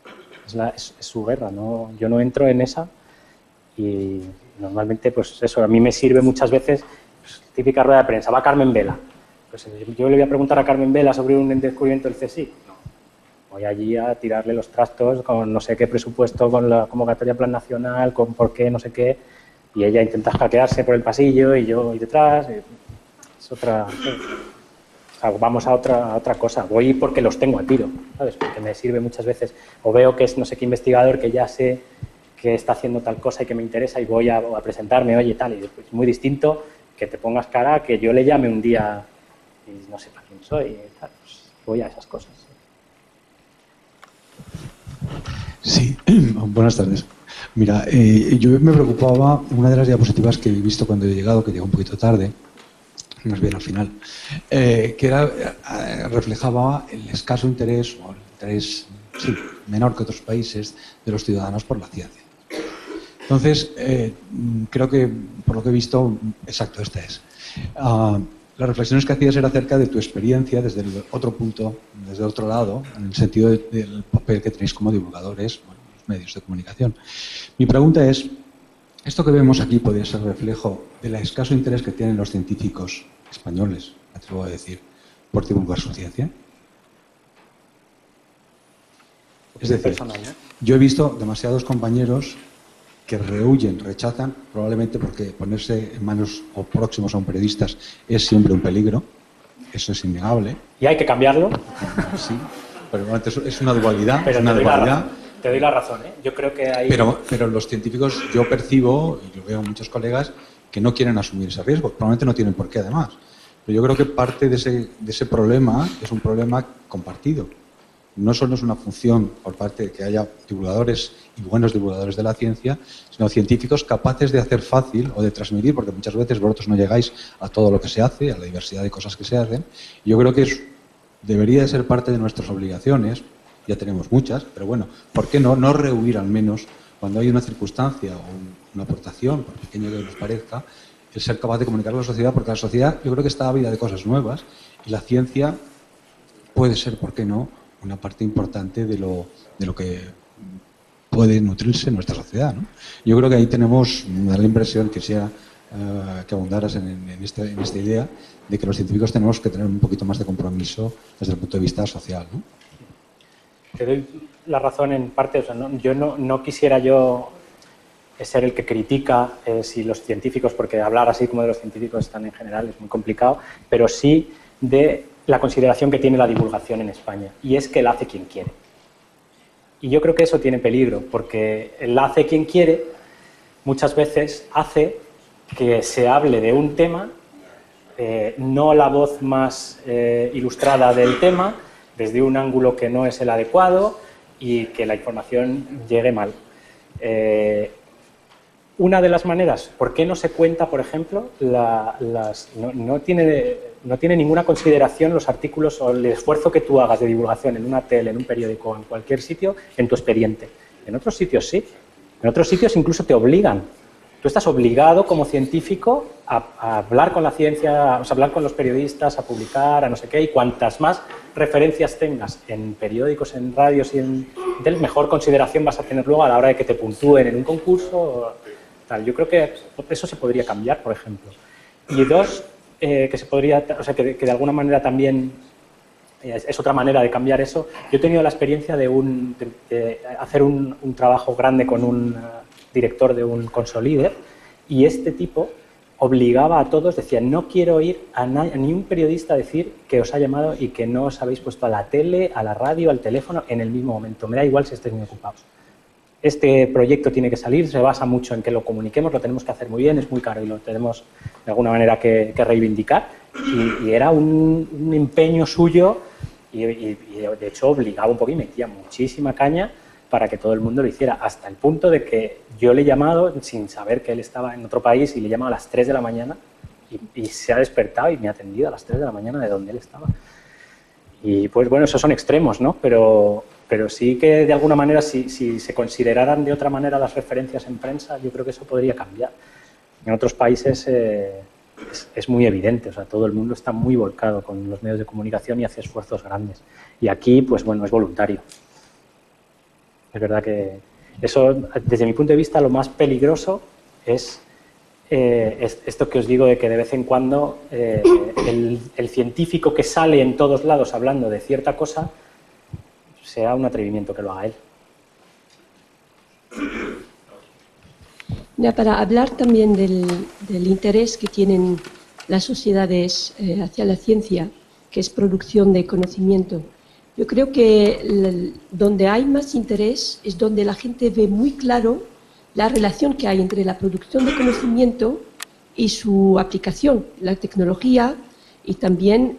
Es su guerra, ¿no? Yo no entro en esa y normalmente, pues eso, a mí me sirve muchas veces, pues, típica rueda de prensa, va Carmen Vela. Pues yo le voy a preguntar a Carmen Vela sobre un descubrimiento del CSIC. No. Voy allí a tirarle los trastos con no sé qué presupuesto, con la convocatoria Plan Nacional, con por qué, no sé qué, y ella intenta hackearse por el pasillo y yo voy detrás. Es otra... O sea, vamos a otra cosa. Voy porque los tengo a tiro, ¿sabes? Porque me sirve muchas veces. O veo que es no sé qué investigador que ya sé que está haciendo tal cosa y que me interesa y voy a presentarme, oye, tal. Y es muy distinto que te pongas cara a que yo le llame un día y no sepa quién soy. Y tal. Pues voy a esas cosas. Sí, buenas tardes. Mira, yo me preocupaba una de las diapositivas que he visto cuando he llegado, que llegó un poquito tarde, más bien al final, que reflejaba el escaso interés, o el interés menor que otros países, de los ciudadanos por la ciencia. Entonces, creo que, por lo que he visto, exacto, esta es. Las reflexiones que hacías era acerca de tu experiencia desde el otro punto, desde el otro lado, en el sentido del papel que tenéis como divulgadores, bueno, los medios de comunicación. Mi pregunta es, ¿esto que vemos aquí podría ser reflejo del escaso interés que tienen los científicos españoles, me atrevo a decir, por divulgar su ciencia? Es decir, yo he visto demasiados compañeros que rehuyen, rechazan, probablemente porque ponerse en manos o próximos a un periodista es siempre un peligro, eso es innegable. ¿Y hay que cambiarlo? Sí, pero antes es una dualidad. Pero es una dualidad. Te doy la razón, ¿eh? Yo creo que hay... Pero los científicos, yo percibo, y lo veo en muchos colegas, que no quieren asumir ese riesgo. Probablemente no tienen por qué, además. Pero yo creo que parte de ese problema es un problema compartido. No solo es una función por parte de que haya divulgadores y buenos divulgadores de la ciencia, sino científicos capaces de hacer fácil o de transmitir, porque muchas veces vosotros no llegáis a todo lo que se hace, a la diversidad de cosas que se hacen. Yo creo que debería de ser parte de nuestras obligaciones, ya tenemos muchas, pero bueno, ¿por qué no rehuir al menos cuando hay una circunstancia o una aportación, por pequeño que nos parezca, el ser capaz de comunicar a la sociedad? Porque la sociedad yo creo que está ávida de cosas nuevas y la ciencia puede ser, ¿por qué no?, una parte importante de lo que puede nutrirse en nuestra sociedad, ¿no? Yo creo que ahí tenemos, me da la impresión que sea que abundaras en esta idea de que los científicos tenemos que tener un poquito más de compromiso desde el punto de vista social, ¿no? Te doy la razón en parte, o sea, yo no quisiera yo ser el que critica si los científicos, porque hablar así como de los científicos están en general es muy complicado, pero sí de la consideración que tiene la divulgación en España, y es que la hace quien quiere. Y yo creo que eso tiene peligro, porque la hace quien quiere muchas veces hace que se hable de un tema, no la voz más ilustrada del tema, desde un ángulo que no es el adecuado y que la información llegue mal. Una de las maneras, ¿por qué no se cuenta, por ejemplo, no tiene ninguna consideración los artículos o el esfuerzo que tú hagas de divulgación en una tele, en un periódico o en cualquier sitio, en tu expediente? En otros sitios sí. En otros sitios incluso te obligan. Tú estás obligado como científico a hablar con la ciencia, o sea, hablar con los periodistas, a publicar, a no sé qué, y cuantas más referencias tengas en periódicos, en radios y en tele, mejor consideración vas a tener luego a la hora de que te puntúen en un concurso. Tal. Yo creo que eso se podría cambiar, por ejemplo. Y dos, que se podría, o sea, que de alguna manera también es otra manera de cambiar eso. Yo he tenido la experiencia de hacer un trabajo grande con un director de un Consolíder, y este tipo obligaba a todos, decía, no quiero oír a ni un periodista decir que os ha llamado y que no os habéis puesto a la tele, a la radio, al teléfono en el mismo momento. Me da igual si estáis muy ocupados. Este proyecto tiene que salir, se basa mucho en que lo comuniquemos, lo tenemos que hacer muy bien, es muy caro y lo tenemos de alguna manera que reivindicar. Y era un empeño suyo y de hecho obligaba un poco y metía muchísima caña para que todo el mundo lo hiciera, hasta el punto de que yo le he llamado sin saber que él estaba en otro país y le he llamado a las 3 de la mañana y se ha despertado y me ha atendido a las 3 de la mañana de donde él estaba. Y pues bueno, esos son extremos, ¿no? Pero sí que de alguna manera, si se consideraran de otra manera las referencias en prensa, yo creo que eso podría cambiar. En otros países es muy evidente, o sea, todo el mundo está muy volcado con los medios de comunicación y hace esfuerzos grandes. Y aquí, pues bueno, es voluntario. Es verdad que eso, desde mi punto de vista, lo más peligroso es esto que os digo de que de vez en cuando el científico que sale en todos lados hablando de cierta cosa sea un atrevimiento que lo haga él. Ya, para hablar también del interés que tienen las sociedades hacia la ciencia, que es producción de conocimiento, yo creo que donde hay más interés es donde la gente ve muy claro la relación que hay entre la producción de conocimiento y su aplicación, la tecnología y también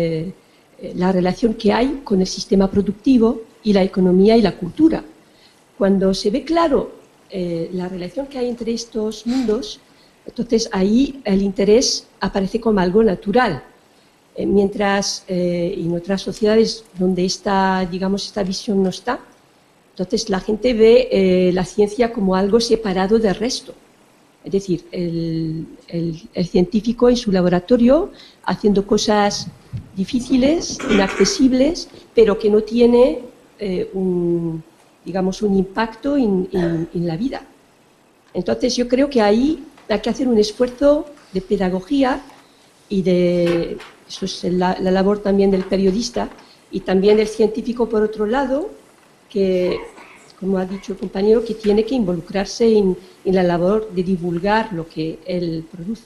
la relación que hay con el sistema productivo y la economía y la cultura. Cuando se ve claro la relación que hay entre estos mundos, entonces ahí el interés aparece como algo natural. Mientras en otras sociedades donde esta visión no está, entonces la gente ve la ciencia como algo separado del resto. Es decir, el científico en su laboratorio haciendo cosas difíciles, inaccesibles, pero que no tiene un impacto en la vida. Entonces yo creo que ahí hay que hacer un esfuerzo de pedagogía y eso es la labor también del periodista y también del científico por otro lado, que, como ha dicho el compañero, que tiene que involucrarse en la labor de divulgar lo que él produce.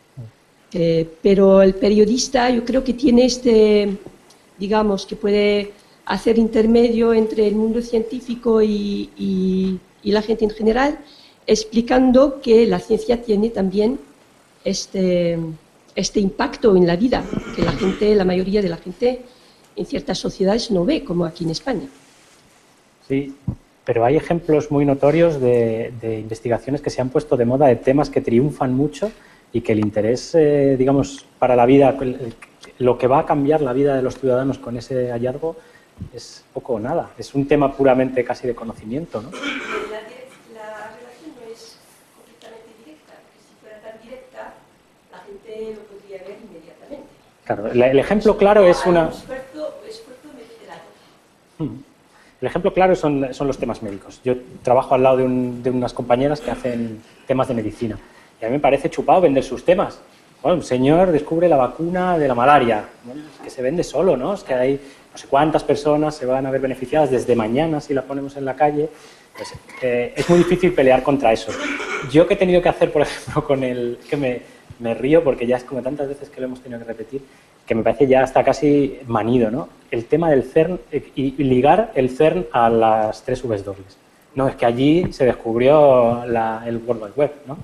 Pero el periodista yo creo que tiene que puede hacer intermedio entre el mundo científico y la gente en general, explicando que la ciencia tiene también este impacto en la vida, que la mayoría de la gente en ciertas sociedades no ve, como aquí en España. Sí, pero hay ejemplos muy notorios de investigaciones que se han puesto de moda, de temas que triunfan mucho y que el interés, para la vida, lo que va a cambiar la vida de los ciudadanos con ese hallazgo es poco o nada. Es un tema puramente casi de conocimiento, ¿no? La relación no es completamente directa, porque si fuera tan directa, la gente lo podría ver inmediatamente. Claro, el ejemplo claro es una... Esfuerzo merecedor. El ejemplo claro son los temas médicos. Yo trabajo al lado de unas compañeras que hacen temas de medicina y a mí me parece chupado vender sus temas. Bueno, un señor descubre la vacuna de la malaria, bueno, es que se vende solo, ¿no? Es que hay no sé cuántas personas se van a ver beneficiadas desde mañana si la ponemos en la calle. Pues, es muy difícil pelear contra eso. Yo que he tenido que hacer, por ejemplo, con el... que me río porque ya es como tantas veces que lo hemos tenido que repetir, que me parece ya hasta casi manido, ¿no? El tema del CERN y ligar el CERN a las 3 W. No, es que allí se descubrió el World Wide Web, ¿no?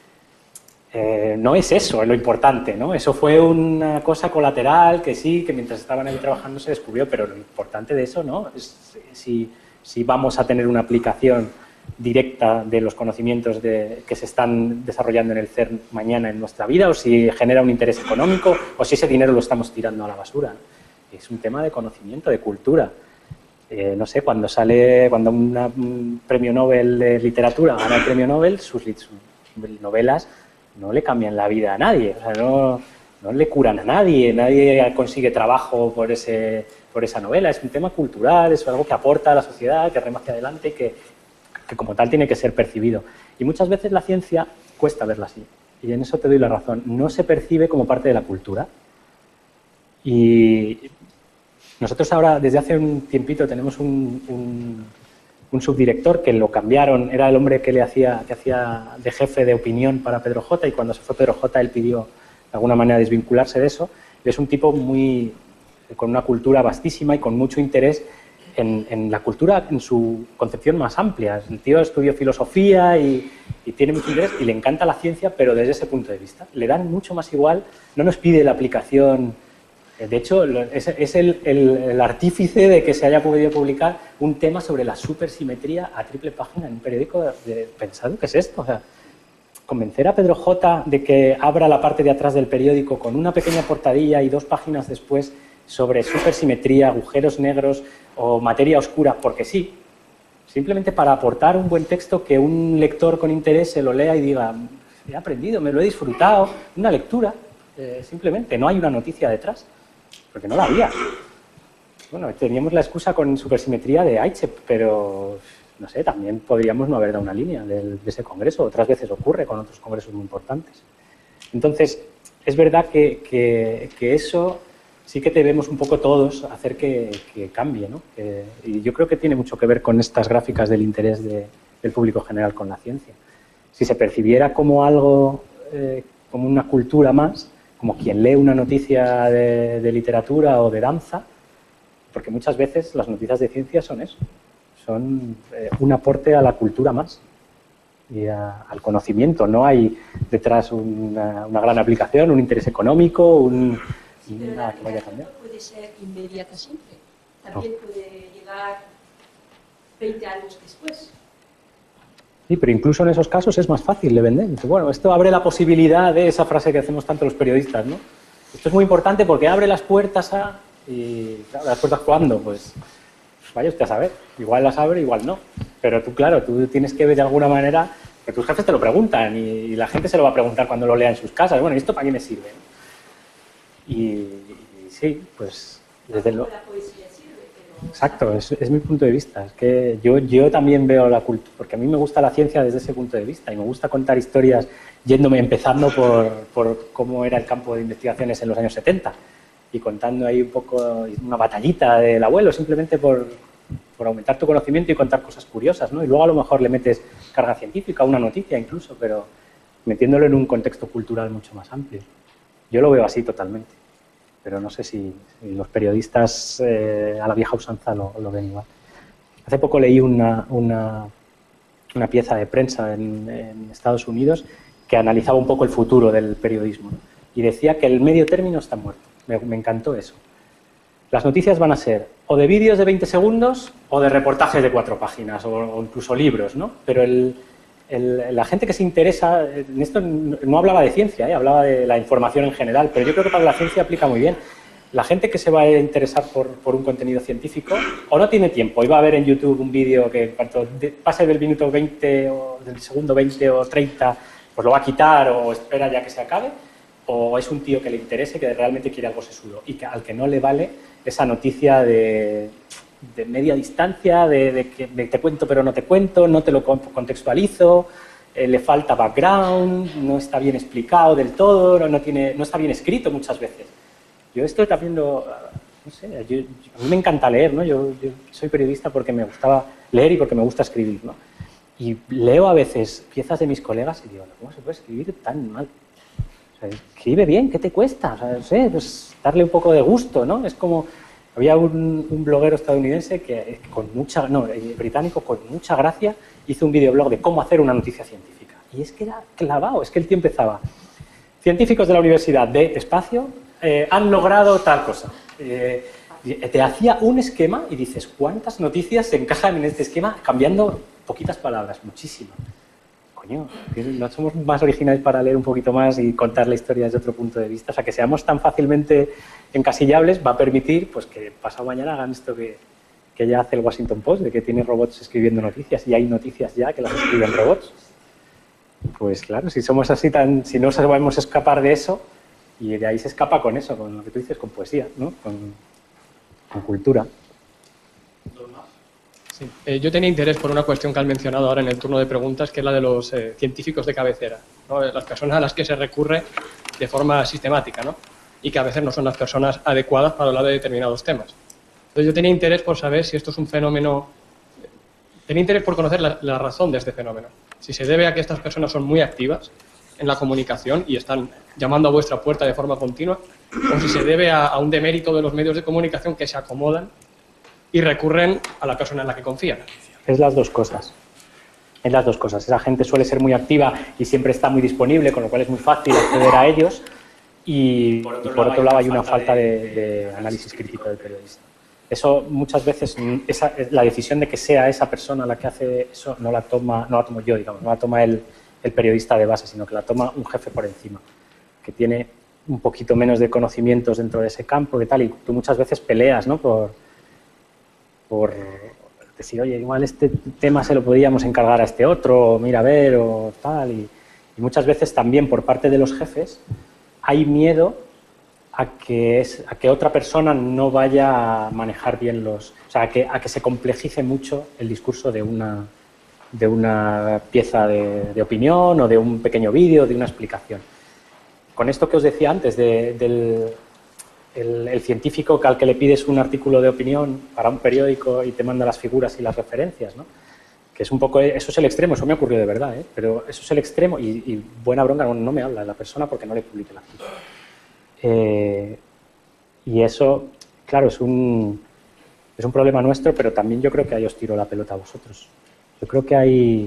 No es eso lo importante, ¿no? Eso fue una cosa colateral que sí, que mientras estaban ahí trabajando se descubrió, pero lo importante de eso, ¿no? Es si vamos a tener una aplicación directa de los conocimientos que se están desarrollando en el CERN mañana en nuestra vida, o si genera un interés económico, o si ese dinero lo estamos tirando a la basura, ¿no? Es un tema de conocimiento, de cultura. No sé, cuando un premio Nobel de literatura gana el premio Nobel, sus novelas no le cambian la vida a nadie, o sea, no le curan a nadie consigue trabajo por esa novela, es un tema cultural, es algo que aporta a la sociedad, que rema hacia adelante, que como tal tiene que ser percibido. Y muchas veces la ciencia cuesta verla así, y en eso te doy la razón, no se percibe como parte de la cultura. Y nosotros ahora, desde hace un tiempito, tenemos un subdirector que lo cambiaron, era el hombre que hacía de jefe de opinión para Pedro J, y cuando se fue Pedro J él pidió de alguna manera desvincularse de eso. Es un tipo con una cultura vastísima y con mucho interés en la cultura en su concepción más amplia. El tío estudió filosofía y tiene mucho interés y le encanta la ciencia, pero desde ese punto de vista. Le dan mucho más igual, no nos pide la aplicación. De hecho, es el artífice de que se haya podido publicar un tema sobre la supersimetría a triple página en un periódico pensado, ¿qué es esto? O sea, convencer a Pedro J de que abra la parte de atrás del periódico con una pequeña portadilla y 2 páginas después sobre supersimetría, agujeros negros o materia oscura, porque sí, simplemente para aportar un buen texto que un lector con interés se lo lea y diga, he aprendido, me lo he disfrutado, una lectura, simplemente, no hay una noticia detrás. Porque no la había. Bueno, teníamos la excusa con supersimetría de Aiche, pero no sé, también podríamos no haber dado una línea de ese congreso. Otras veces ocurre con otros congresos muy importantes. Entonces, es verdad que eso sí que debemos un poco todos hacer que cambie, ¿no? Y yo creo que tiene mucho que ver con estas gráficas del interés del público general con la ciencia. Si se percibiera como algo, como una cultura más, como quien lee una noticia de literatura o de danza, porque muchas veces las noticias de ciencia son eso, son un aporte a la cultura más y al conocimiento. No hay detrás una gran aplicación, un interés económico, nada que vaya a cambiar. No puede ser inmediata siempre, también puede llegar 20 años después. Sí, pero incluso en esos casos es más fácil de vender. Bueno, esto abre la posibilidad de esa frase que hacemos tanto los periodistas, ¿no? Esto es muy importante porque abre las puertas a... Y claro, ¿las puertas cuándo? Pues vaya usted a saber. Igual las abre, igual no. Pero tú, claro, tú tienes que ver de alguna manera que tus jefes te lo preguntan y la gente se lo va a preguntar cuando lo lea en sus casas. Bueno, ¿y esto para qué me sirve? Y sí, pues desde luego... Exacto, es mi punto de vista. Es que yo también veo la cultura, porque a mí me gusta la ciencia desde ese punto de vista y me gusta contar historias empezando por cómo era el campo de investigaciones en los años 70 y contando ahí un poco una batallita del abuelo, simplemente por aumentar tu conocimiento y contar cosas curiosas, ¿no? Y luego a lo mejor le metes carga científica, una noticia incluso, pero metiéndolo en un contexto cultural mucho más amplio. Yo lo veo así totalmente. Pero no sé si los periodistas a la vieja usanza lo ven igual. Hace poco leí una pieza de prensa en Estados Unidos que analizaba un poco el futuro del periodismo, ¿no? Y decía que el medio término está muerto. Me encantó eso. Las noticias van a ser o de vídeos de 20 segundos o de reportajes de 4 páginas o incluso libros, ¿no? Pero la gente que se interesa, en esto no hablaba de ciencia, hablaba de la información en general, pero yo creo que para la ciencia aplica muy bien. La gente que se va a interesar por un contenido científico o no tiene tiempo y va a ver en YouTube un vídeo que cuando pase del minuto 20 o del segundo 20 o 30, pues lo va a quitar o espera ya que se acabe, o es un tío que le interese, que realmente quiere algo sesudo y al que no le vale esa noticia de media distancia, de que te cuento pero no te cuento, no te lo contextualizo, le falta background, no está bien explicado del todo, no está bien escrito muchas veces. Yo esto también no sé, a mí me encanta leer, ¿no? Yo soy periodista porque me gustaba leer y porque me gusta escribir, ¿no? Y leo a veces piezas de mis colegas y digo, ¿cómo se puede escribir tan mal? O sea, escribe bien, ¿qué te cuesta? O sea, no sé, pues darle un poco de gusto, ¿no? Es como, había un bloguero estadounidense que británico con mucha gracia hizo un videoblog de cómo hacer una noticia científica. Y es que era clavado, es que el tío empezaba. Científicos de la Universidad de Espacio han logrado tal cosa. Te hacía un esquema y dices, ¿cuántas noticias se encajan en este esquema cambiando poquitas palabras? Muchísimas. Coño, no somos más originales para leer un poquito más y contar la historia desde otro punto de vista. O sea, que seamos tan fácilmente encasillables va a permitir pues, que pasado mañana hagan esto que ya hace el Washington Post, de que tiene robots escribiendo noticias y hay noticias ya que las escriben robots. Pues claro, si somos así si no sabemos escapar de eso, y de ahí se escapa con eso, con lo que tú dices, con poesía, ¿no? Con cultura. Sí. Yo tenía interés por una cuestión que han mencionado ahora en el turno de preguntas, que es la de los científicos de cabecera, ¿no? Las personas a las que se recurre de forma sistemática, ¿no? Y que a veces no son las personas adecuadas para hablar de determinados temas. Entonces yo tenía interés por saber si esto es un fenómeno... Tenía interés por conocer la razón de este fenómeno. Si se debe a que estas personas son muy activas en la comunicación y están llamando a vuestra puerta de forma continua, o si se debe a un demérito de los medios de comunicación que se acomodan y recurren a la persona en la que confían. Es las dos cosas. Es las dos cosas. Esa gente suele ser muy activa y siempre está muy disponible, con lo cual es muy fácil acceder a ellos. Y por otro lado hay una falta de análisis crítico del periodista. Eso muchas veces, la decisión de que sea esa persona la que hace eso no la tomo yo, digamos, no la toma el periodista de base, sino que la toma un jefe por encima, que tiene un poquito menos de conocimientos dentro de ese campo y tal, y tú muchas veces peleas, ¿no? por decir, oye, igual este tema se lo podríamos encargar a este otro, o mira a ver, o tal, y muchas veces también por parte de los jefes hay miedo a que otra persona no vaya a manejar bien o sea, a que se complejice mucho el discurso de una pieza de opinión o de un pequeño vídeo, de una explicación. Con esto que os decía antes, del científico al que le pides un artículo de opinión para un periódico y te manda las figuras y las referencias, ¿no? Que es un poco, eso es el extremo, eso me ocurrió de verdad, ¿eh? Pero eso es el extremo y buena bronca, no me habla de la persona porque no le publique la cita. Y eso, claro, es un problema nuestro, pero también yo creo que ahí os tiro la pelota a vosotros. Yo creo que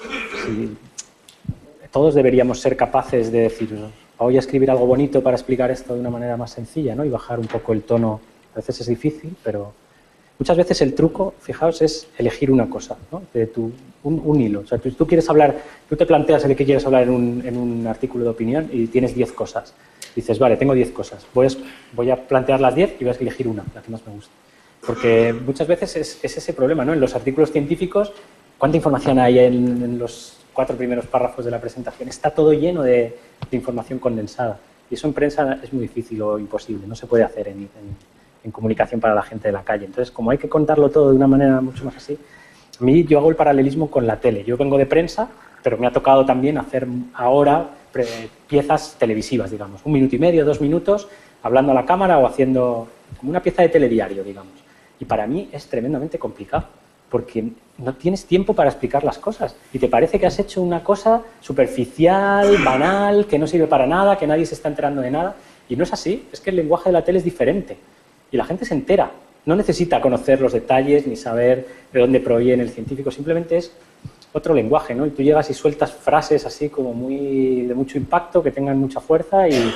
todos deberíamos ser capaces de decir, voy a escribir algo bonito para explicar esto de una manera más sencilla, ¿no? Y bajar un poco el tono. A veces es difícil, pero muchas veces el truco, fijaos, es elegir una cosa, ¿no? Un hilo. O sea, tú quieres hablar, tú te planteas de qué quieres hablar en un artículo de opinión y tienes 10 cosas. Dices, vale, tengo 10 cosas, voy a plantear las 10 y voy a elegir una, la que más me gusta. Porque muchas veces es ese problema, ¿no? En los artículos científicos, ¿cuánta información hay en los 4 primeros párrafos de la presentación? Está todo lleno de información condensada. Y eso en prensa es muy difícil o imposible, no se puede hacer en comunicación para la gente de la calle. Entonces, como hay que contarlo todo de una manera mucho más así, a mí yo hago el paralelismo con la tele. Yo vengo de prensa, pero me ha tocado también hacer ahora piezas televisivas, digamos, 1 minuto y medio, 2 minutos, hablando a la cámara o haciendo como una pieza de telediario, digamos. Y para mí es tremendamente complicado, porque no tienes tiempo para explicar las cosas y te parece que has hecho una cosa superficial, banal, que no sirve para nada, que nadie se está enterando de nada. Y no es así, es que el lenguaje de la tele es diferente y la gente se entera. No necesita conocer los detalles ni saber de dónde proviene el científico, simplemente es otro lenguaje, ¿no? Y tú llegas y sueltas frases así como de mucho impacto, que tengan mucha fuerza y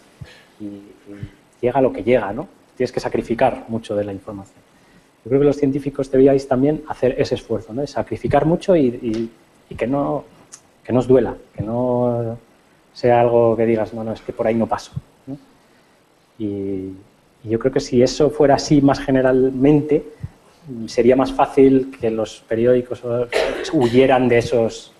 llega lo que llega, ¿no? Tienes que sacrificar mucho de la información. Yo creo que los científicos debíais también hacer ese esfuerzo, ¿no? De sacrificar mucho y que no os duela, que no sea algo que digas, no, es que por ahí no paso, ¿no? Y yo creo que si eso fuera así más generalmente, sería más fácil que los periódicos huyeran de esos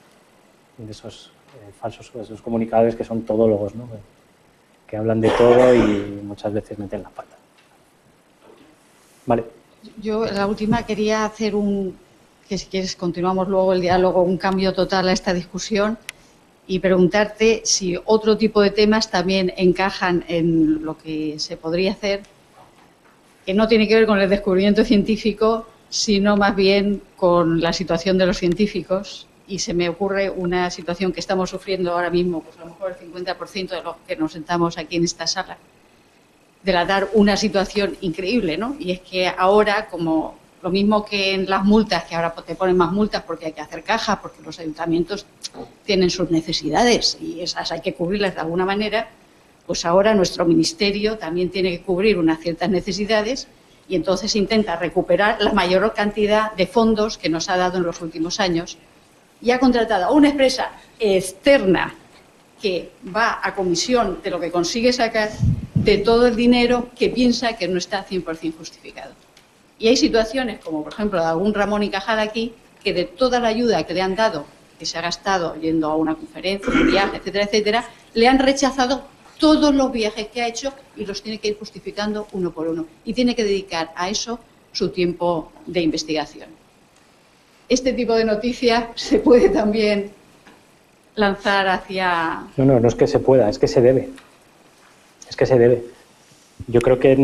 falsos, esos comunicadores que son todólogos, ¿no? Que hablan de todo y muchas veces meten la pata. Vale. Yo, la última, quería hacer que si quieres continuamos luego el diálogo, un cambio total a esta discusión y preguntarte si otro tipo de temas también encajan en lo que se podría hacer que no tiene que ver con el descubrimiento científico, sino más bien con la situación de los científicos. Y se me ocurre una situación que estamos sufriendo ahora mismo, pues a lo mejor el 50% de los que nos sentamos aquí en esta sala, delatar una situación increíble, ¿no? Y es que ahora, como lo mismo que en las multas, que ahora te ponen más multas porque hay que hacer cajas, porque los ayuntamientos tienen sus necesidades y esas hay que cubrirlas de alguna manera, pues ahora nuestro ministerio también tiene que cubrir unas ciertas necesidades y entonces intenta recuperar la mayor cantidad de fondos que nos ha dado en los últimos años y ha contratado a una empresa externa que va a comisión de lo que consigue sacar de todo el dinero que piensa que no está 100% justificado. Y hay situaciones, como por ejemplo de algún Ramón y Cajal aquí, que de toda la ayuda que le han dado, que se ha gastado yendo a una conferencia, un viaje, etcétera, etcétera, le han rechazado todos los viajes que ha hecho y los tiene que ir justificando uno por uno. Y tiene que dedicar a eso su tiempo de investigación. Este tipo de noticias se puede también lanzar hacia... No es que se pueda, es que se debe. Es que se debe. Yo creo que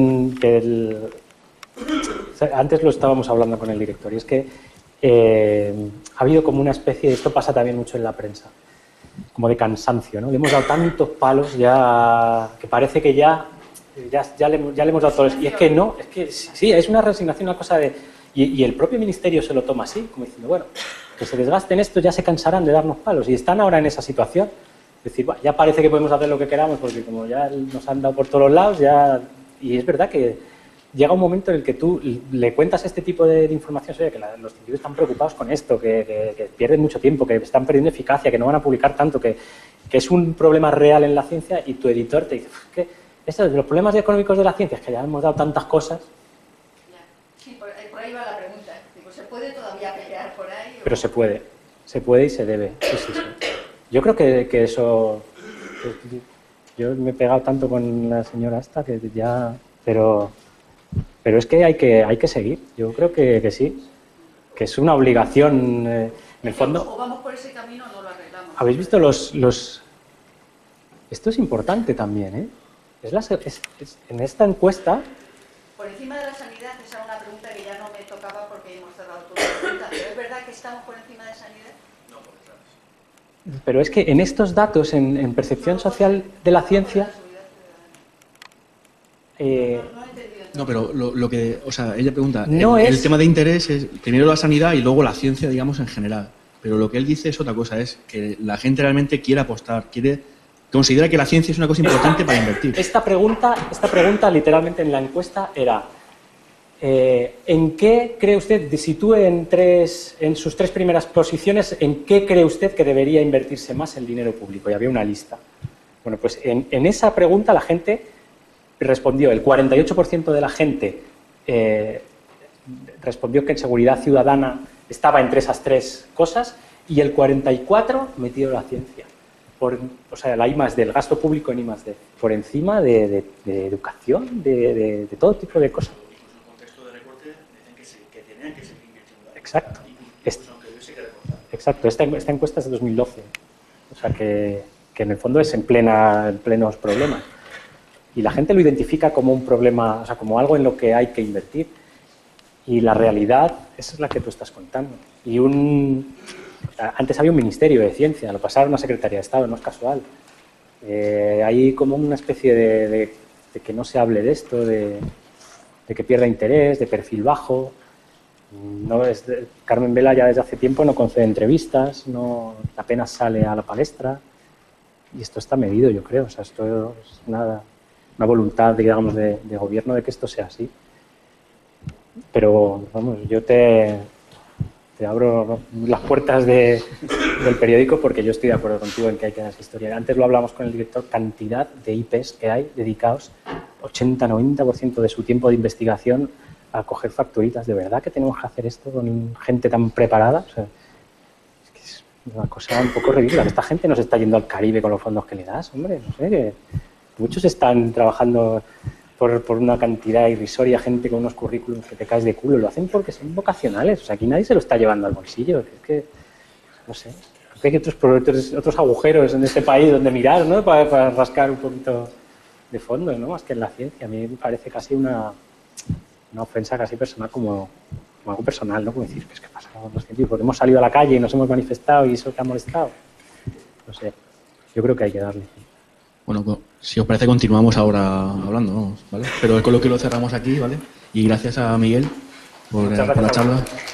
antes lo estábamos hablando con el director y es que ha habido como una especie, y esto pasa también mucho en la prensa, como de cansancio, ¿no? Le hemos dado tantos palos ya que parece que ya le hemos dado todos. Y es que no, es que sí, es una resignación, una cosa de... Y el propio ministerio se lo toma así, como diciendo, bueno, que se desgasten esto, ya se cansarán de darnos palos. Y están ahora en esa situación. Es decir, bueno, ya parece que podemos hacer lo que queramos porque como ya nos han dado por todos los lados, ya... Y es verdad que llega un momento en el que tú le cuentas este tipo de información, oye, que los científicos están preocupados con esto, que pierden mucho tiempo, que están perdiendo eficacia, que no van a publicar tanto, que es un problema real en la ciencia y tu editor te dice, que esto de los problemas económicos de la ciencia es que ya hemos dado tantas cosas. Sí, por ahí va la pregunta. ¿Se puede todavía pelear por ahí? Pero se puede y se debe. Sí. Yo creo que eso... Yo me he pegado tanto con la señora esta que ya... Pero es que hay que seguir. Yo creo que sí. Que es una obligación, en el fondo... O vamos por ese camino o no lo arreglamos. ¿Habéis visto los... Esto es importante también, ¿eh? En esta encuesta... Por encima de la sanidad, esa es una pregunta que ya no me tocaba porque hemos cerrado toda la pregunta. ¿Pero es verdad que estamos por encima de sanidad? No, por detrás. Pero es que en estos datos, en percepción social de la ciencia... No, pero lo que, o sea, ella pregunta, el tema de interés es primero la sanidad y luego la ciencia, digamos, en general. Pero lo que él dice es otra cosa, es que la gente realmente quiere apostar, considera que la ciencia es una cosa importante para invertir. Esta pregunta literalmente en la encuesta era, ¿en qué cree usted, sitúe en sus tres primeras posiciones, en qué cree usted que debería invertirse más el dinero público? Y había una lista. Bueno, pues en esa pregunta la gente respondió, el 48% de la gente respondió que en seguridad ciudadana estaba entre esas tres cosas y el 44% metido la ciencia. O sea, la I+D, el gasto público en I+D, por encima de educación, de todo tipo de cosas. En un contexto de recorte dicen que tenían que seguir invirtiendo. Exacto. Exacto, esta encuesta es de 2012. O sea, que en el fondo es en plenos problemas. Y la gente lo identifica como un problema, o sea, como algo en lo que hay que invertir. Y la realidad, esa es la que tú estás contando. Y antes había un ministerio de ciencia, lo pasaron a Secretaría de Estado, no es casual. Hay como una especie de que no se hable de esto, de que pierda interés, de perfil bajo. Carmen Vela ya desde hace tiempo no concede entrevistas, apenas sale a la palestra. Y esto está medido, yo creo. O sea, esto es una voluntad, digamos, de gobierno de que esto sea así. Pero, vamos, yo te abro las puertas del periódico porque yo estoy de acuerdo contigo en que hay que dar esa historia. Antes lo hablamos con el director, cantidad de IPs que hay dedicados, 80-90% de su tiempo de investigación a coger facturitas. ¿De verdad que tenemos que hacer esto con gente tan preparada? O sea, es que es una cosa un poco ridícula. Esta gente no se está yendo al Caribe con los fondos que le das, hombre, no sé, que muchos están trabajando por una cantidad irrisoria, gente con unos currículums que te caes de culo, lo hacen porque son vocacionales, o sea, aquí nadie se lo está llevando al bolsillo, es que, no sé, hay otros agujeros en este país donde mirar, ¿no?, para rascar un poquito de fondo, ¿no?, más que en la ciencia. A mí me parece casi una una ofensa casi personal, como algo personal, ¿no? Como decir, ¿qué pasa con los científicos? Hemos salido a la calle y nos hemos manifestado y eso te ha molestado. No sé, yo creo que hay que darle. Bueno, si os parece continuamos ahora hablando, vamos, ¿vale? Pero el coloquio lo cerramos aquí, ¿vale? Y gracias a Miguel por la charla.